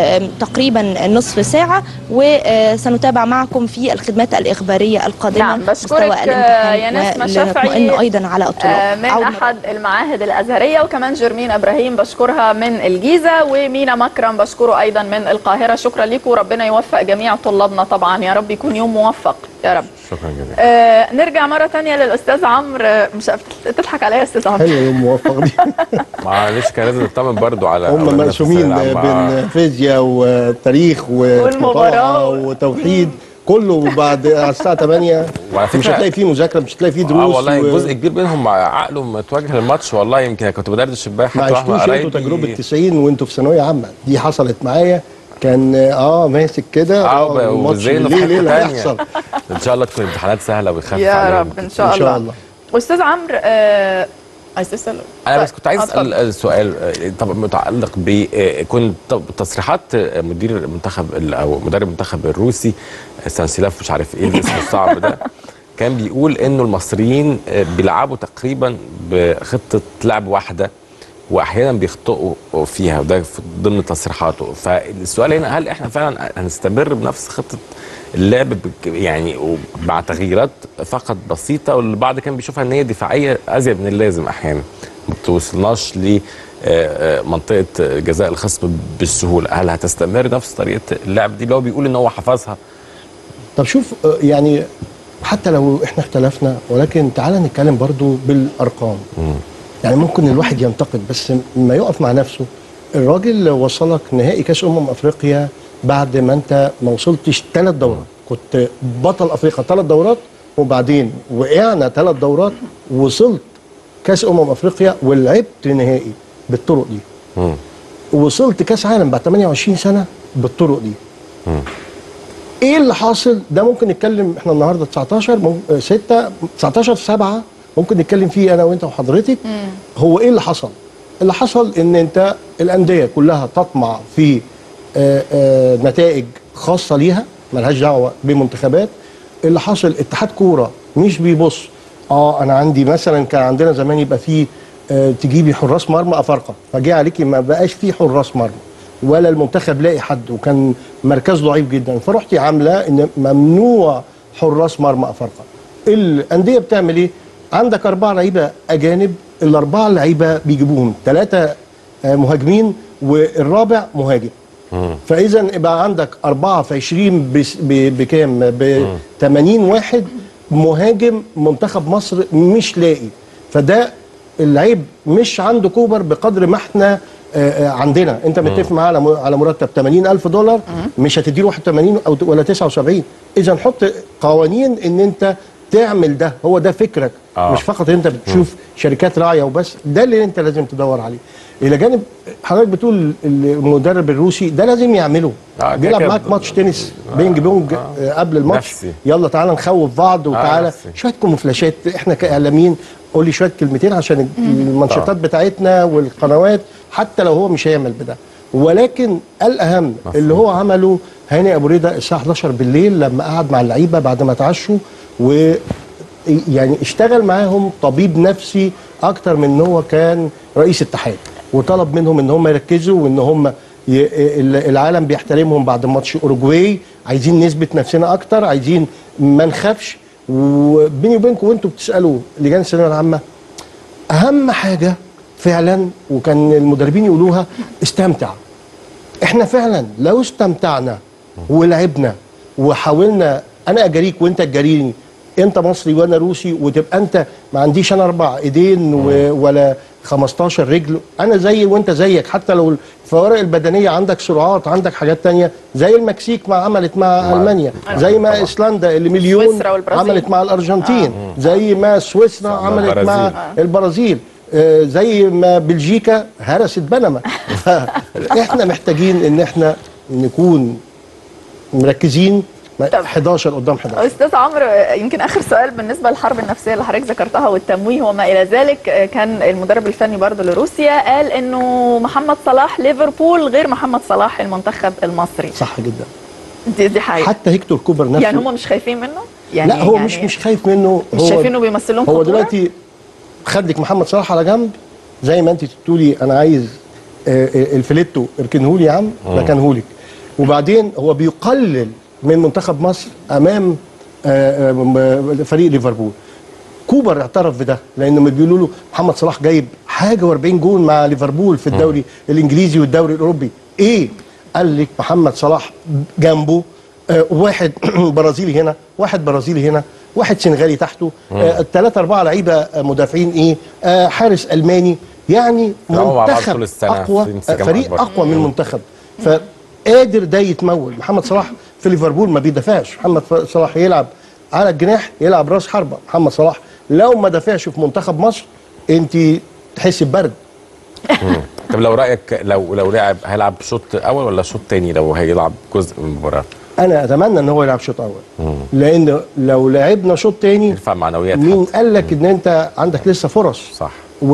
تقريبا نصف ساعة، وسنتابع معكم في الخدمات الإخبارية القادمة. نعم بشكرك يا نسمة شافعي أيضا على الطلاب من أحد المعاهد الأزهرية، وكمان جرمين إبراهيم بشكرها من الجيزة، ومينا مكرم بشكره أيضا من القاهرة. شكرا لكم وربنا يوفق جميع طلابنا طبعا، يا رب يكون يوم موفق يا رب. شكرا جزيلا. آه نرجع مره ثانيه للاستاذ عمرو. مش تضحك عليا يا استاذ عمرو؟ حلو يوم موفق دي. معلش كان لازم نطمن برضو على هم مقسومين بين فيزياء وتاريخ ومطالعه وتوحيد كله بعد الساعه ثمانية. مش هتلاقي فيه مذاكره، مش هتلاقي فيه دروس. اه والله و... جزء كبير منهم عقله متوجه للماتش. والله يمكن كنت بدردش امبارح حتى ما عشتوش انتوا تجربه تسعين وانتوا في ثانويه عامه، دي حصلت معايا. كان اه ماسك كده اه وزينه في حته ثانيه. ان شاء الله تكون امتحانات سهله ويخفف يا رب ان شاء, إن شاء الله. استاذ عمرو آه عايز تسال؟ انا بس كنت عايز اسال سؤال طبعا متعلق ب كنت تصريحات مدير المنتخب او مدرب المنتخب الروسي ستانسيلاف مش عارف ايه الاسم الصعب ده، كان بيقول انه المصريين بيلعبوا تقريبا بخطه لعب واحده واحيانا بيخطئوا فيها، وده ضمن تصريحاته. فالسؤال هنا هل احنا فعلا هنستمر بنفس خطه اللعب يعني مع تغييرات فقط بسيطه، والبعض كان بيشوفها ان هي دفاعيه ازيد من اللازم احيانا ما بتوصلناش لمنطقه جزاء الخصم بالسهوله؟ هل هتستمر نفس طريقه اللعب دي اللي هو بيقول ان هو حفظها؟ طب شوف يعني حتى لو احنا اختلفنا، ولكن تعالى نتكلم برضو بالارقام. م. يعني ممكن الواحد ينتقد بس ما يقف مع نفسه. الراجل وصلك نهائي كاس امم افريقيا بعد ما انت ما وصلتش ثلاث دورات، كنت بطل افريقيا ثلاث دورات وبعدين وقعنا ثلاث دورات، وصلت كاس امم افريقيا ولعبت نهائي بالطرق دي. م. ووصلت كاس عالم بعد ثمانية وعشرين سنه بالطرق دي. م. ايه اللي حاصل؟ ده ممكن نتكلم احنا النهارده تسعتاشر ستة تسعتاشر سبعة ممكن نتكلم فيه انا وانت وحضرتك. مم. هو ايه اللي حصل؟ اللي حصل ان انت الانديه كلها تطمع في آآ آآ نتائج خاصه ليها ملهاش دعوه بمنتخبات. اللي حصل اتحاد كوره مش بيبص اه انا عندي مثلا كان عندنا زمان يبقى فيه تجيبي حراس مرمى افارقه، فجاء عليكي ما بقاش فيه حراس مرمى ولا المنتخب لاقي حد، وكان مركز ضعيف جدا، فرحتي عامله ان ممنوع حراس مرمى افارقه. الانديه بتعمل ايه؟ عندك أربعة لعيبة أجانب، الأربعة لعيبة بيجيبوهم ثلاثة مهاجمين والرابع مهاجم. فاذا يبقى عندك أربعة في عشرين بكام؟ ب ثمانين واحد مهاجم منتخب مصر مش لاقي. فده العيب مش عند كوبر بقدر ما احنا آآ عندنا. انت متفق معاه على على مرتب ثمانين ألف دولار، مش هتديله واحد وثمانين او ولا تسعة وسبعين. اذا حط قوانين ان انت تعمل ده، هو ده فكرك. آه. مش فقط انت بتشوف مم. شركات راعيه وبس، ده اللي انت لازم تدور عليه. الى جانب حضرتك بتقول المدرب الروسي ده لازم يعمله. آه بيلعب معاك ماتش تنس آه بينج بونج آه قبل الماتش، نفسي. يلا تعالى نخوف بعض وتعالى آه شويه كومفلاشات. احنا كاعلاميين قول لي شويه كلمتين عشان المانشيتات آه. بتاعتنا والقنوات، حتى لو هو مش هيعمل بده. ولكن الاهم مفهوم. اللي هو عمله هاني ابو ريده الساعه حداشر بالليل لما قعد مع اللعيبه بعد ما اتعشوا، و يعني اشتغل معاهم طبيب نفسي اكتر من ان هو كان رئيس اتحاد، وطلب منهم ان هم يركزوا وان هم ي... العالم بيحترمهم بعد ماتش اوروجواي، عايزين نثبت نفسنا اكتر، عايزين ما نخافش. وبيني وبينكم وانتم بتسالوا لجان الثانويه العامه، اهم حاجه فعلا وكان المدربين يقولوها استمتع. احنا فعلا لو استمتعنا ولعبنا وحاولنا انا اجاريك وانت تجاريني، انت مصري وانا روسي، وتبقى انت ما عنديش انا اربع ايدين ولا خمستاشر رجل، انا زي وانت زيك، حتى لو الفوارق البدنيه عندك سرعات، عندك حاجات تانية زي المكسيك ما عملت مع مع المانيا، زي ما ايسلندا اللي مليون عملت مع الارجنتين، آه. زي ما سويسرا عملت البرازيل. مع آه. البرازيل، آه زي ما بلجيكا هرست بنما. فاحنا محتاجين ان احنا نكون مركزين حداشر قدام حداشر. استاذ عمرو، يمكن اخر سؤال بالنسبه للحرب النفسيه اللي حضرتك ذكرتها والتمويه وما الى ذلك، كان المدرب الفني برضه لروسيا قال انه محمد صلاح ليفربول غير محمد صلاح المنتخب المصري. صح جدا. دي دي حقيقه. حتى هيكتور كوبر نفسه يعني هم مش خايفين منه؟ يعني لا هو يعني مش مش خايف منه، مش شايفينه بيمثل لهم هو خطوره. دلوقتي خد لك محمد صلاح على جنب، زي ما انت تقولي انا عايز الفليتو اركنهولي يا عم ركنهولك، وبعدين هو بيقلل من منتخب مصر امام فريق ليفربول. كوبر اعترف بده لانه بيقولوا له محمد صلاح جايب حاجه وأربعين جون مع ليفربول في الدوري الانجليزي والدوري الاوروبي. ايه؟ قال لك محمد صلاح جنبه آه واحد برازيلي هنا، واحد برازيلي هنا، واحد سنغالي تحته، ثلاثة آه أربعة لعيبه مدافعين، ايه آه حارس الماني، يعني منتخب اقوى، فريق اقوى من المنتخب. فقادر ده يتمول. محمد صلاح في ليفربول ما بيدافعش، محمد صلاح يلعب على الجناح، يلعب راس حربه. محمد صلاح لو ما دافعش في منتخب مصر انت تحسي ببرد. طب لو رايك لو لو لعب هيلعب شوط اول ولا شوط ثاني لو هيلعب جزء من المباراه؟ انا اتمنى ان هو يلعب شوط اول، مم. لان لو لعبنا شوط ثاني يرفع معنويات. مين قال لك ان انت عندك لسه فرص؟ صح.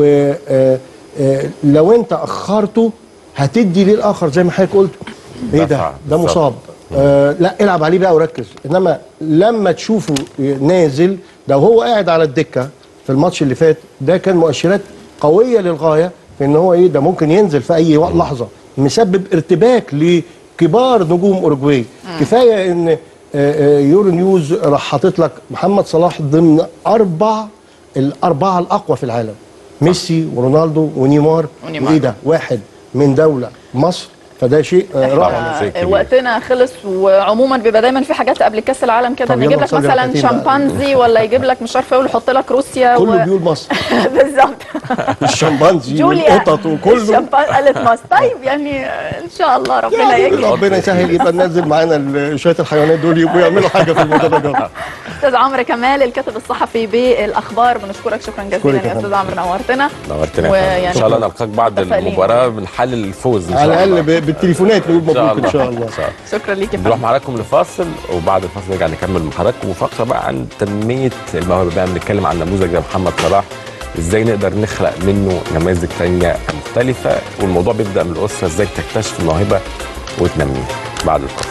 ولو انت اخرته هتدي للاخر زي ما حضرتك قلت ايه ده ده مصاب، آه لا العب عليه بقى وركز. انما لما تشوفه نازل، لو هو قاعد على الدكه في الماتش اللي فات ده كان مؤشرات قويه للغايه في ان هو ايه ده ممكن ينزل في اي لحظه، مسبب ارتباك لكبار نجوم اوروجواي. كفايه ان يورو نيوز راح حاطط لك محمد صلاح ضمن اربع الاربعه الاقوى في العالم، ميسي ورونالدو ونيمار، وايه ده واحد من دوله مصر. فده شيء رائع. وقتنا خلص، وعموما بيبقى دايما في حاجات قبل كاس العالم كده نجيب لك مثلا شمبانزي ولا يجيب لك مش عارفه ايه ويحط لك روسيا كله و... بيقول مصر. بالظبط. الشمبانزي والقطط وكله الشمبان قالت مصر. طيب يعني ان شاء الله ربنا يكرم، ربنا يسهل يبقى ننزل معانا شويه الحيوانات دول يبقوا يعملوا حاجه في المدرجات. استاذ عمرو كمال الكاتب الصحفي بالاخبار، بنشكرك شكرا جزيلا يا استاذ عمرو، نورتنا نورتنا ويعني ان شاء الله نلقاك بعد المباراه بنحلل الفوز على الاقل بالتليفونات نقول مبروك ان شاء الله. شكرا ليك يا فندم. نروح معاكم لفاصل وبعد الفاصل نرجع نكمل مع حضراتكم فقره بقى عن تنميه المواهب. بقى بنتكلم عن نموذج زي محمد صلاح، ازاي نقدر نخلق منه نماذج ثانيه مختلفه، والموضوع بيبدا من الاسره، ازاي تكتشف الموهبه وتنميها. بعد الفاصل.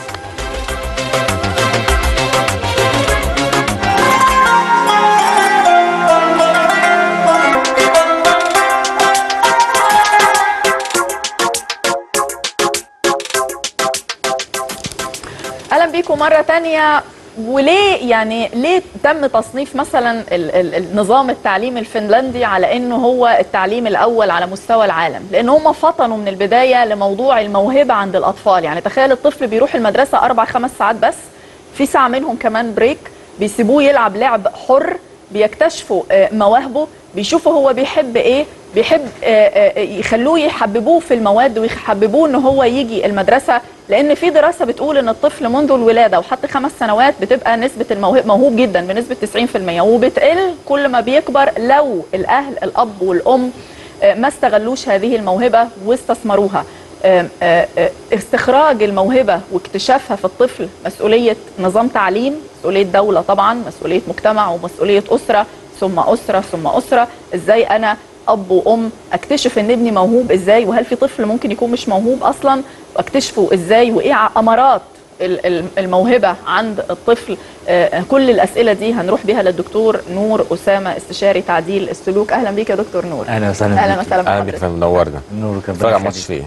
اهلا بيكم مره ثانيه. وليه يعني ليه تم تصنيف مثلا ال ال النظام التعليم الفنلندي على انه هو التعليم الاول على مستوى العالم؟ لان هم فطنوا من البدايه لموضوع الموهبه عند الاطفال. يعني تخيل الطفل بيروح المدرسه اربع خمس ساعات بس، في ساعه منهم كمان بريك، بيسيبوه يلعب لعب حر، بيكتشفوا مواهبه، بيشوفوا هو بيحب ايه، بيحب يخلوه يحببوه في المواد ويحببوه ان هو يجي المدرسه. لان في دراسه بتقول ان الطفل منذ الولاده وحتى خمس سنوات بتبقى نسبه الموهوب موهوب جدا بنسبه تسعين في المية، وبتقل كل ما بيكبر لو الاهل الاب والام ما استغلوش هذه الموهبه واستثمروها. استخراج الموهبه واكتشافها في الطفل مسؤوليه نظام تعليم، مسؤوليه دوله طبعا، مسؤوليه مجتمع، ومسؤوليه اسره ثم اسره ثم اسره. ازاي انا اب وام اكتشف ان ابني موهوب ازاي، وهل في طفل ممكن يكون مش موهوب اصلا، واكتشفه ازاي، وايه امارات الموهبه عند الطفل. كل الاسئله دي هنروح بيها للدكتور نور اسامه، استشاري تعديل السلوك. اهلا بيك يا دكتور نور. اهلا وسهلا. اهلا وسهلا. اهلا بيك، منورنا. نور كده. بتتفرج على الماتش فين؟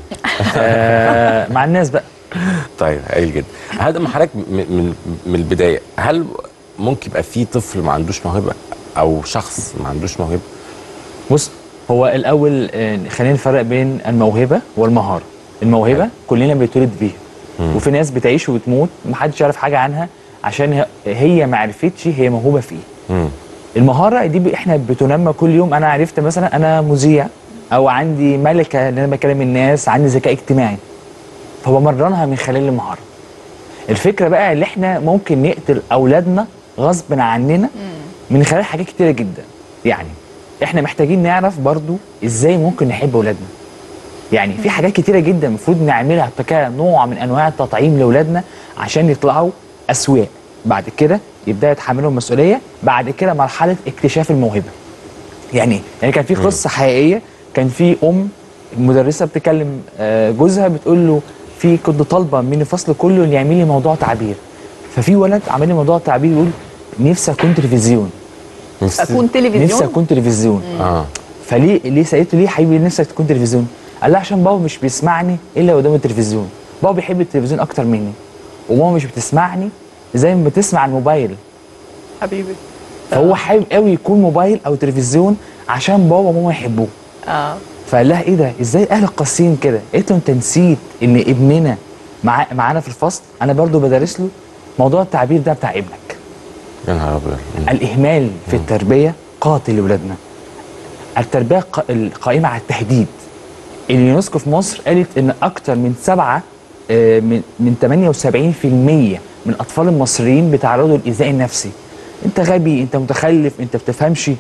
مع الناس بقى. طيب هايل جدا. هذا من حضرتك من من البدايه، هل ممكن يبقى في طفل ما عندوش موهبه او شخص ما عندوش موهبه؟ بص، هو الاول خلينا نفرق بين الموهبه والمهاره. الموهبه كلنا بنتولد بيها، وفي ناس بتعيش وبتموت محدش يعرف حاجه عنها عشان هي ما عرفتش هي موهوبه في ايه. المهاره دي احنا بتنمى كل يوم. انا عرفت مثلا انا مذيع، او عندي ملكه ان انا بكلم الناس، عندي ذكاء اجتماعي، فبمرنها من خلال المهاره. الفكره بقى اللي احنا ممكن نقتل اولادنا غصب عننا من خلال حاجات كتيره جدا. يعني احنا محتاجين نعرف برضو ازاي ممكن نحب اولادنا. يعني في حاجات كتيره جدا المفروض نعملها كنوع من انواع التطعيم لاولادنا عشان يطلعوا اسوياء، بعد كده يبداوا يتحملوا المسؤوليه، بعد كده مرحله اكتشاف الموهبه. يعني يعني كان في قصه حقيقيه، كان في ام المدرسه بتكلم جوزها بتقول له في كنت طالبه من الفصل كله ان يعمل لي موضوع تعبير، ففي ولد عمل لي موضوع تعبير يقول نفسي اكون تلفزيون. اكون تلفزيون؟ نفسي اكون تلفزيون. اه فليه ليه سالته ليه حبيبي نفسك تكون تلفزيون؟ قال لها عشان بابا مش بيسمعني الا قدام التلفزيون، بابا بيحب التلفزيون اكتر مني، وماما مش بتسمعني زي ما بتسمع الموبايل. حبيبي. فهو حابب قوي يكون موبايل او تلفزيون عشان بابا وماما يحبوه. اه فقال لها ايه ده؟ ازاي اهل قاسيين كده؟ قلت له انت نسيت ان ابننا مع معانا في الفصل، انا برضو بدرس له موضوع التعبير ده بتاع ابنك. يا نهار ابيض. الاهمال في التربيه قاتل لاولادنا. التربيه القائمه على التهديد. اليونسكو في مصر قالت ان اكتر من سبعه من من ثمانية وسبعين في المية من اطفال المصريين بيتعرضوا للايذاء النفسي. انت غبي، انت متخلف، انت بتفهمش،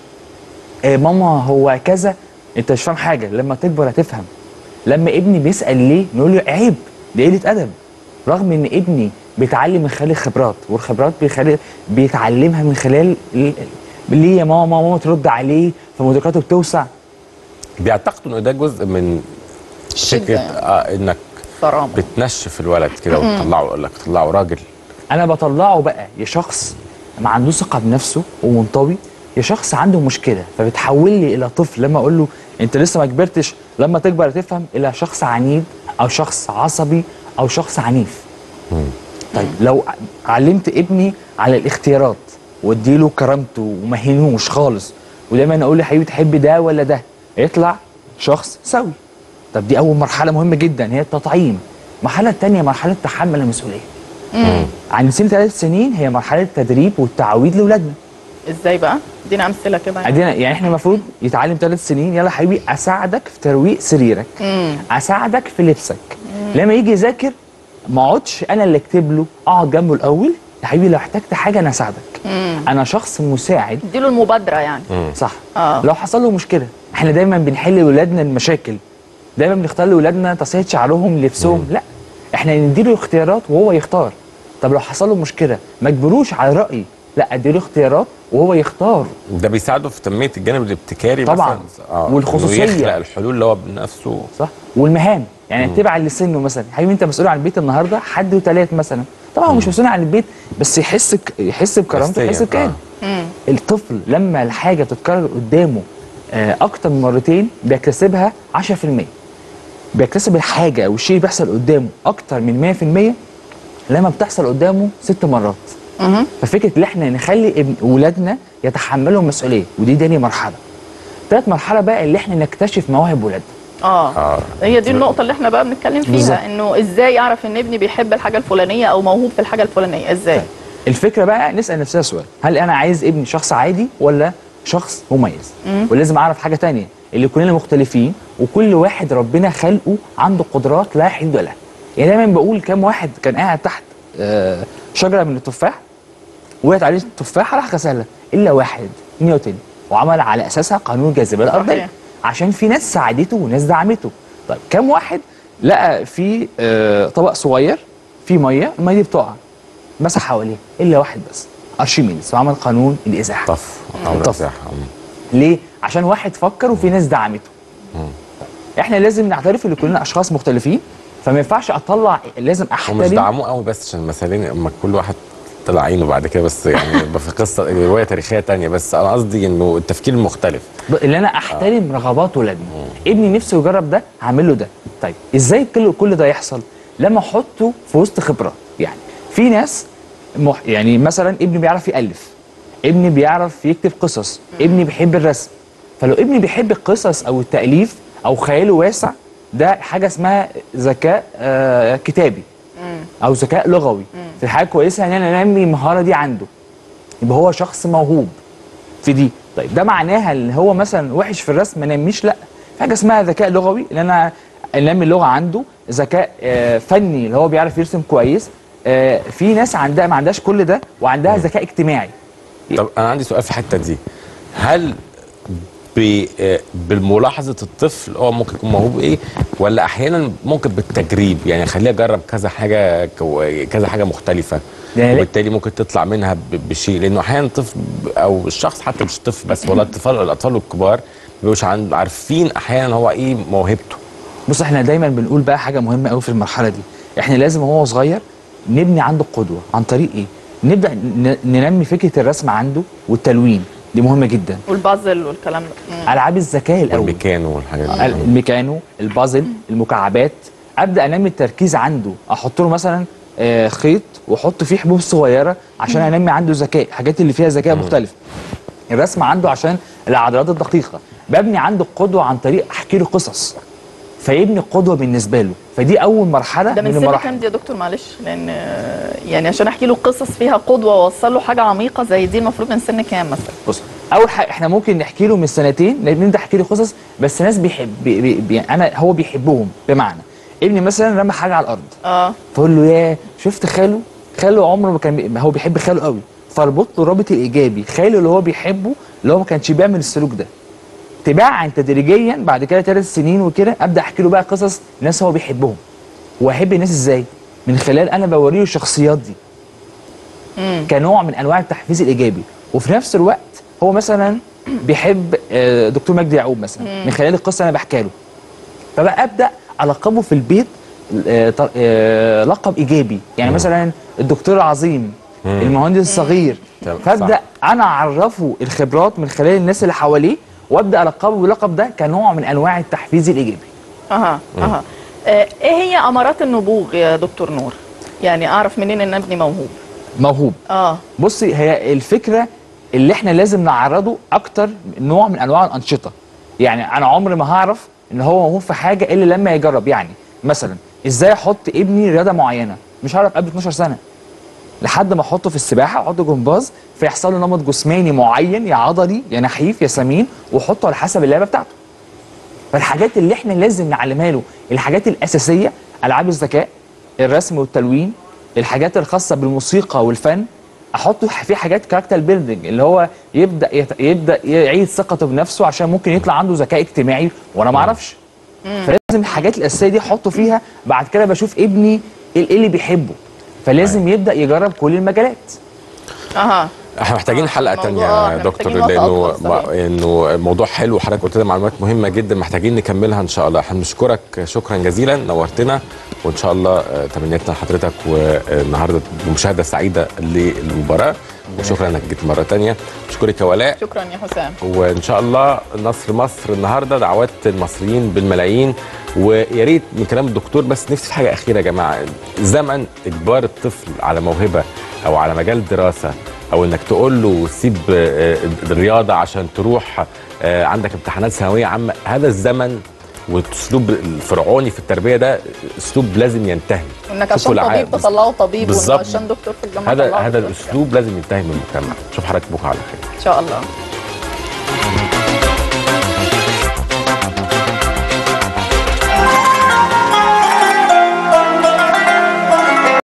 ماما هو كذا، انت مش فاهم حاجه، لما تكبر هتفهم. لما ابني بيسال ليه نقول له عيب، دي قله ادب، رغم ان ابني بيتعلم من خلال الخبرات، والخبرات بيخلي بيتعلمها من خلال ليه يا ماما، ماما ترد عليه فمدركاته بتوسع. بيعتقدوا ان ده جزء من فكره آه انك صرامة. بتنشف الولد كده وتطلعه، يقول لك طلعه راجل. انا بطلعه بقى يا شخص ما عندوش ثقه بنفسه ومنطوي، يا شخص عنده مشكله، فبتحول لي الى طفل لما اقول له انت لسه ما كبرتش، لما تكبر تفهم، الى شخص عنيد او شخص عصبي او شخص عنيف. مم. طيب لو علمت ابني على الاختيارات واديله كرامته وما هينوش خالص، ودايما اقول له حبيبي تحب ده ولا ده، يطلع شخص سوي. طب دي اول مرحله مهمه جدا، هي التطعيم. المرحله الثانيه مرحله تحمل المسؤوليه. امم عند سن ثلاث سنين هي مرحله التدريب والتعويض لاولادنا. ازاي بقى؟ ادينا امثله كده. يعني. يعني احنا المفروض يتعلم ثلاث سنين، يلا حبيبي اساعدك في ترويق سريرك، مم. اساعدك في لبسك، مم. لما يجي يذاكر ما اقعدش انا اللي اكتب له، اقعد جنبه الاول، يا حبيبي لو احتجت حاجه انا اساعدك. مم. انا شخص مساعد. اديله المبادره يعني. مم. صح. آه. لو حصل له مشكله، احنا دايما بنحل لاولادنا المشاكل، دايما بنختار لاولادنا تصحيح شعرهم، لبسهم، مم. لا احنا نديله اختيارات وهو يختار. طب لو حصل له مشكله ما اجبروش على رايي، لا اديله اختيارات وهو يختار. ده بيساعده في تنميه الجانب الابتكاري طبعا مثلا. آه. والخصوصيه، يخلق الحلول اللي هو بنفسه. صح. والمهام، يعني اتبع لسنه مثلا، حبيبي انت مسؤول عن البيت النهارده حد وثلاث مثلا، طبعا مش مسؤول عن البيت بس يحس يحس بكرامته، يحس بكيانه. آه. الطفل لما الحاجه تتكرر قدامه آه اكتر من مرتين بيكتسبها عشرة في المية. بيكتسب الحاجه او الشيء اللي بيحصل قدامه اكتر من مية في المية لما بتحصل قدامه ست مرات. ففكره ان احنا نخلي ابن اولادنا يتحملوا المسؤوليه، ودي تاني مرحله. ثالث مرحله بقى اللي احنا نكتشف مواهب ولادنا. اه, آه. هي دي النقطه اللي احنا بقى بنتكلم فيها بالزبط. انه ازاي اعرف ان ابني بيحب الحاجه الفلانيه او موهوب في الحاجه الفلانيه ازاي؟ طيب. الفكره بقى نسال نفسنا سؤال، هل انا عايز ابني شخص عادي ولا شخص مميز؟ مم. ولازم اعرف حاجه ثانيه، اللي كلنا مختلفين وكل واحد ربنا خلقه عنده قدرات لا حدود لها. يعني دايما بقول كام واحد كان قاعد تحت آه شجره من التفاح وقعت عليه التفاحه راح غسلها، الا واحد نيوتن وعمل على اساسها قانون الجاذبيه الارضيه، عشان في ناس ساعدته وناس دعمته. طيب كام واحد لقى في آه طبق صغير فيه ميه، الميه دي بتقع مسح حواليه، الا واحد بس ارشميدس وعمل قانون الازاحه. طف او الازاحه. ليه؟ عشان واحد فكر وفي ناس دعمته. مم. احنا لازم نعترف ان كلنا اشخاص مختلفين، فما ينفعش اطلع، لازم احترم. ومش دعموه قوي بس عشان المثالين اما كل واحد طلع عينه بعد كده، بس يعني في قصه روايه تاريخيه ثانيه، بس انا قصدي انه التفكير المختلف اللي انا احترم آه. رغبات ولادنا. ابني نفسه يجرب ده هعمل له ده. طيب ازاي كل كل ده يحصل؟ لما احطه في وسط خبرات. يعني في ناس مح... يعني مثلا ابني بيعرف يالف، ابني بيعرف يكتب قصص، ابني بيحب الرسم. فلو ابني بيحب القصص او التاليف او خياله واسع، ده حاجه اسمها ذكاء آه كتابي او ذكاء لغوي. في حاجه كويسه ان انا انمي المهاره دي عنده، يبقى هو شخص موهوب في دي. طيب ده معناها ان هو مثلا وحش في الرسم ما نميش؟ لا، في حاجه اسمها ذكاء لغوي ان انا انمي اللغه عنده، ذكاء آه فني اللي هو بيعرف يرسم كويس. آه في ناس عندها ما عندهاش كل ده وعندها ذكاء اجتماعي. طب انا عندي سؤال في الحته دي، هل بالملاحظه الطفل هو ممكن يكون موهوب ايه، ولا احيانا ممكن بالتجريب، يعني خليه يجرب كذا حاجه كذا حاجه مختلفه وبالتالي ممكن تطلع منها بشيء؟ لانه احيانا الطفل او الشخص حتى مش الطفل بس ولا الاطفال الاطفال الكبار مش عارفين احيانا هو ايه موهبته. بص احنا دايما بنقول بقى حاجه مهمه قوي في المرحله دي، احنا لازم وهو صغير نبني عنده قدوه. عن طريق ايه؟ نبدا ننمي فكره الرسم عنده والتلوين، دي مهمه جدا، والبازل والكلام ده، العاب الذكاء الاول، الميكانو والحاجات دي، الميكانو، البازل، المكعبات. ابدا انمي التركيز عنده، احط له مثلا آه خيط واحط فيه حبوب صغيره عشان انمي عنده ذكاء، الحاجات اللي فيها ذكاء مختلف. الرسم عنده عشان العضلات الدقيقه. ببني عنده قدوه عن طريق احكي له قصص، فيبني قدوه بالنسبه له. فدي اول مرحله ده من, من سن كام دي يا دكتور؟ معلش، لان يعني عشان احكي له قصص فيها قدوه واوصل له حاجه عميقه زي دي المفروض من سن كام مثلا؟ بص، اول حاجه احنا ممكن نحكي له من سنتين، نبدا احكي له قصص بس ناس بيحب بي بي انا هو بيحبهم. بمعنى ابني مثلا رمى حاجه على الارض، اه فاقول له يا شفت خاله، خاله عمره ما كان هو بيحب خاله قوي، فاربط له الرابط الايجابي، خاله اللي هو بيحبه اللي هو ما كانش بيعمل السلوك ده. تباعا تدريجيا بعد كده ثلاث سنين وكده ابدا احكي له بقى قصص ناس هو بيحبهم. واحب الناس ازاي؟ من خلال انا بوريه الشخصيات دي مم. كنوع من انواع التحفيز الايجابي. وفي نفس الوقت هو مثلا بيحب دكتور مجدي يعقوب مثلا، مم. من خلال القصه انا بحكي له، فبقى ابدا القبه في البيت لقب ايجابي. يعني مم. مثلا الدكتور العظيم، مم. المهندس الصغير، فابدا انا اعرفه الخبرات من خلال الناس اللي حواليه، وابدا القبه باللقب ده كنوع من انواع التحفيز الايجابي. اها اها ايه هي امارات النبوغ يا دكتور نور؟ يعني اعرف منين ان ابني موهوب؟ موهوب اه بصي، هي الفكره اللي احنا لازم نعرضه اكتر نوع من انواع الانشطه. يعني انا عمري ما هعرف ان هو موهوب في حاجه الا لما يجرب. يعني مثلا ازاي احط ابني رياضه معينه؟ مش هعرف قبل اتناشر سنه، لحد ما احطه في السباحه، احطه جمباز، فيحصل له نمط جسماني معين، يا عضلي يا نحيف يا سمين، واحطه على حسب اللعبه بتاعته. فالحاجات اللي احنا لازم نعلمها له الحاجات الاساسيه، العاب الذكاء، الرسم والتلوين، الحاجات الخاصه بالموسيقى والفن. احطه في حاجات كاركتر بيلدينج اللي هو يبدا يبدا يعيد ثقته بنفسه عشان ممكن يطلع عنده ذكاء اجتماعي وانا ما اعرفش. فلازم الحاجات الاساسيه دي احطه فيها. بعد كده بشوف ابني ايه اللي بيحبه، فلازم يبدا يجرب كل المجالات. اها احنا محتاجين حلقه ثانيه يا دكتور، لانه انه الموضوع حلو وحضرتك قلت لنا معلومات مهمه جدا محتاجين نكملها ان شاء الله. احنا بنشكرك شكرا جزيلا، نورتنا، وان شاء الله تمنياتنا لحضرتك والنهارده بمشاهده سعيده للمباراه، وشكرا انك جيت مره ثانيه. بشكرك يا ولاء. شكرا يا حسام. وان شاء الله نصر مصر النهارده، دعوات المصريين بالملايين. ويا ريت من كلام الدكتور بس نفسي في حاجه اخيره يا جماعه، زمن اجبار الطفل على موهبه او على مجال دراسه، او انك تقول له سيب الرياضه عشان تروح عندك امتحانات ثانويه عامه، هذا الزمن والاسلوب الفرعوني في التربيه ده اسلوب لازم ينتهي. انك عشان طبيب تطلعه طبيب، بالظبط، وعشان دكتور في الجامعه هذا هذا الاسلوب لازم ينتهي من المجتمع. نشوف حضرتك بكره على خير ان شاء الله.